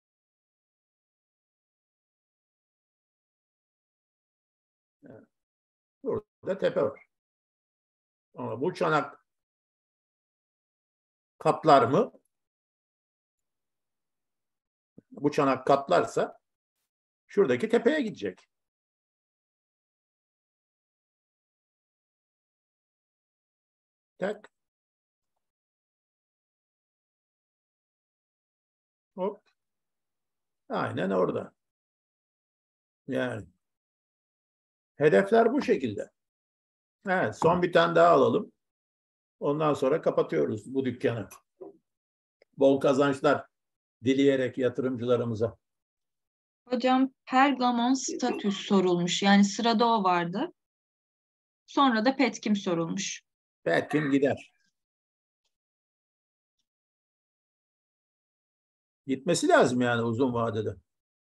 Yani burada tepe var. Ama bu çanak katlar mı? Bu çanak katlarsa şuradaki tepeye gidecek. Tak. Hop. Aynen orada. Yani hedefler bu şekilde. Evet, son bir tane daha alalım. Ondan sonra kapatıyoruz bu dükkanı. Bol kazançlar dileyerek yatırımcılarımıza. Hocam Pergamon statüs sorulmuş. Yani sırada o vardı. Sonra da Petkim sorulmuş. Petkim gider. Gitmesi lazım yani uzun vadede.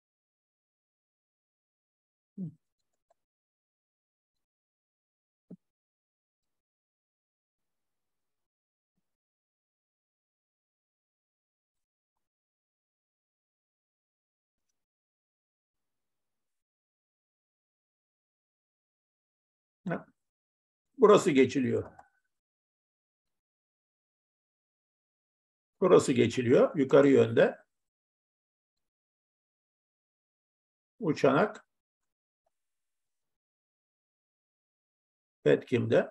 Burası geçiliyor. Burası geçiliyor yukarı yönde. Uçanak Petkim'de.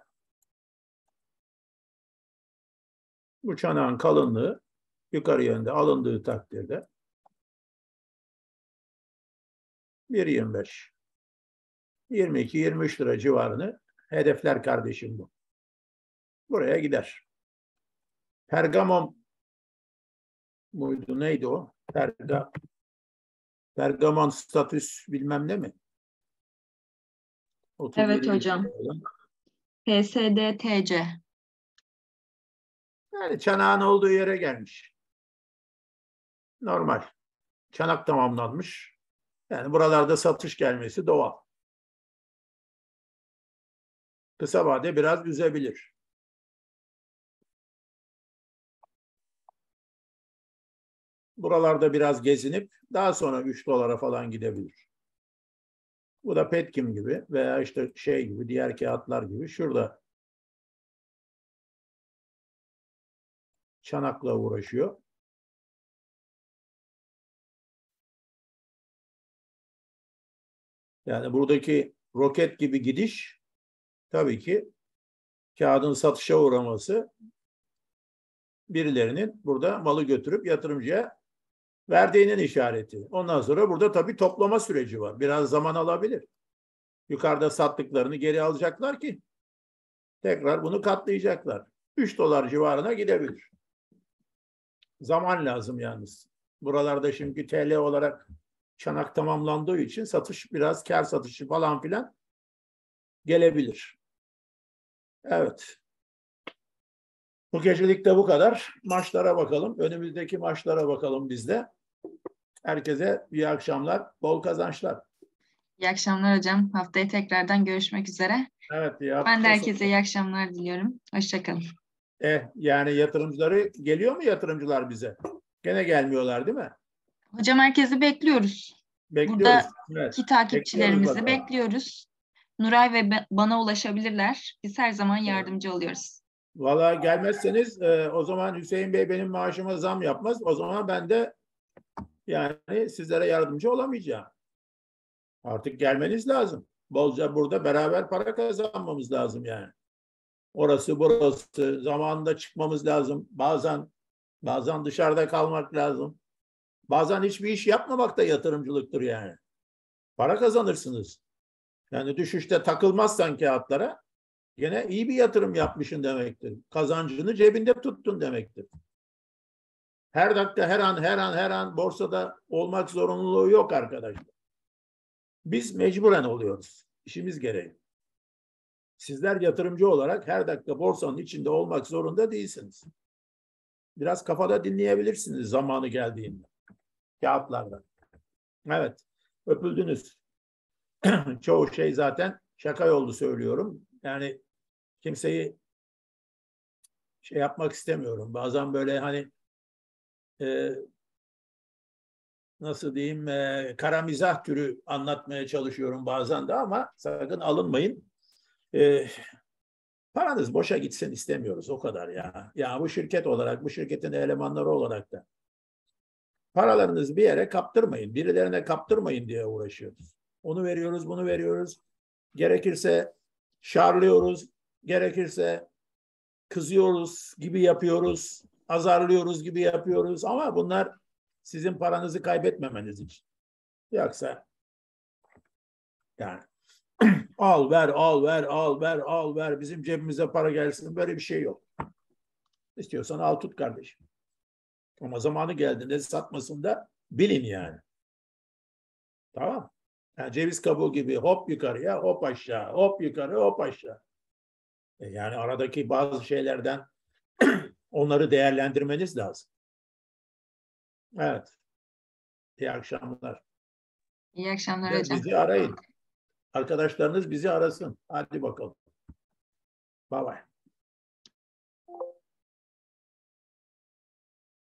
Bu çanağın kalınlığı yukarı yönde alındığı takdirde 1.25, 22-23 lira civarını hedefler kardeşim bu. Buraya gider. Pergamon muydu neydi o? Pergamon statüs bilmem ne mi? 37 Evet hocam. olan. PSDTC. Yani çanağın olduğu yere gelmiş. Normal. Çanak tamamlanmış. Yani buralarda satış gelmesi doğal. Kısa vade biraz üzebilir. Buralarda biraz gezinip daha sonra 3 dolara falan gidebilir. Bu da Petkim gibi veya işte şey gibi, diğer kağıtlar gibi şurada çanakla uğraşıyor. Yani buradaki roket gibi gidiş tabii ki kağıdın satışa uğraması, birilerinin burada malı götürüp yatırımcıya verdiğinin işareti. Ondan sonra burada tabii toplama süreci var. Biraz zaman alabilir. Yukarıda sattıklarını geri alacaklar ki tekrar bunu katlayacaklar. 3 dolar civarına gidebilir. Zaman lazım yalnız. Buralarda şimdi TL olarak çanak tamamlandığı için satış biraz kar satışı falan filan gelebilir. Evet. Bu gecelik de bu kadar. Maçlara bakalım. Önümüzdeki maçlara bakalım biz de. Herkese iyi akşamlar, bol kazançlar. İyi akşamlar hocam. Haftaya tekrardan görüşmek üzere. Evet, Ben de herkese iyi akşamlar diliyorum. Hoşçakalın. Yani yatırımcıları geliyor mu yatırımcılar bize? Gene gelmiyorlar değil mi? Hocam herkesi bekliyoruz. Bekliyoruz. Buradaki Evet. takipçilerimizi bekliyoruz. Nuray ve bana ulaşabilirler. Biz her zaman yardımcı oluyoruz. Valla gelmezseniz o zaman Hüseyin Bey benim maaşıma zam yapmaz. O zaman ben de yani sizlere yardımcı olamayacağım. Artık gelmeniz lazım. Bolca burada beraber para kazanmamız lazım yani. Orası burası zamanında çıkmamız lazım. Bazen dışarıda kalmak lazım. Bazen hiçbir iş yapmamak da yatırımcılıktır yani. Para kazanırsınız. Yani düşüşte takılmazsan kağıtlara gene iyi bir yatırım yapmışsın demektir. Kazancını cebinde tuttun demektir. Her dakika, her an borsada olmak zorunluluğu yok arkadaşlar. Biz mecburen oluyoruz. İşimiz gereği. Sizler yatırımcı olarak her dakika borsanın içinde olmak zorunda değilsiniz. Biraz kafada dinleyebilirsiniz zamanı geldiğinde. Kağıtlarda. Evet. Öpüldünüz. Çoğu şey zaten şaka yollu söylüyorum. Yani kimseyi şey yapmak istemiyorum. Bazen böyle hani nasıl diyeyim kara mizah türü anlatmaya çalışıyorum bazen de ama sakın alınmayın. Paranız boşa gitsin istemiyoruz o kadar ya. Ya bu şirket olarak, bu şirketin elemanları olarak da paralarınızı bir yere kaptırmayın, birilerine kaptırmayın diye uğraşıyoruz. Onu veriyoruz, bunu veriyoruz. Gerekirse şarlıyoruz, gerekirse kızıyoruz gibi yapıyoruz, azarlıyoruz gibi yapıyoruz ama bunlar sizin paranızı kaybetmemeniz için. Yoksa yani al ver, al ver, al ver, al ver, bizim cebimize para gelsin, böyle bir şey yok. İstiyorsan al tut kardeşim. Ama zamanı geldiğinde satmasını da bilin yani. Tamam. Yani ceviz kabuğu gibi hop yukarıya, hop aşağı, hop yukarı, hop aşağı. Yani aradaki bazı şeylerden onları değerlendirmeniz lazım. Evet. İyi akşamlar. İyi akşamlar hocam. Bizi arayın. Arkadaşlarınız bizi arasın. Hadi bakalım. Bye bye.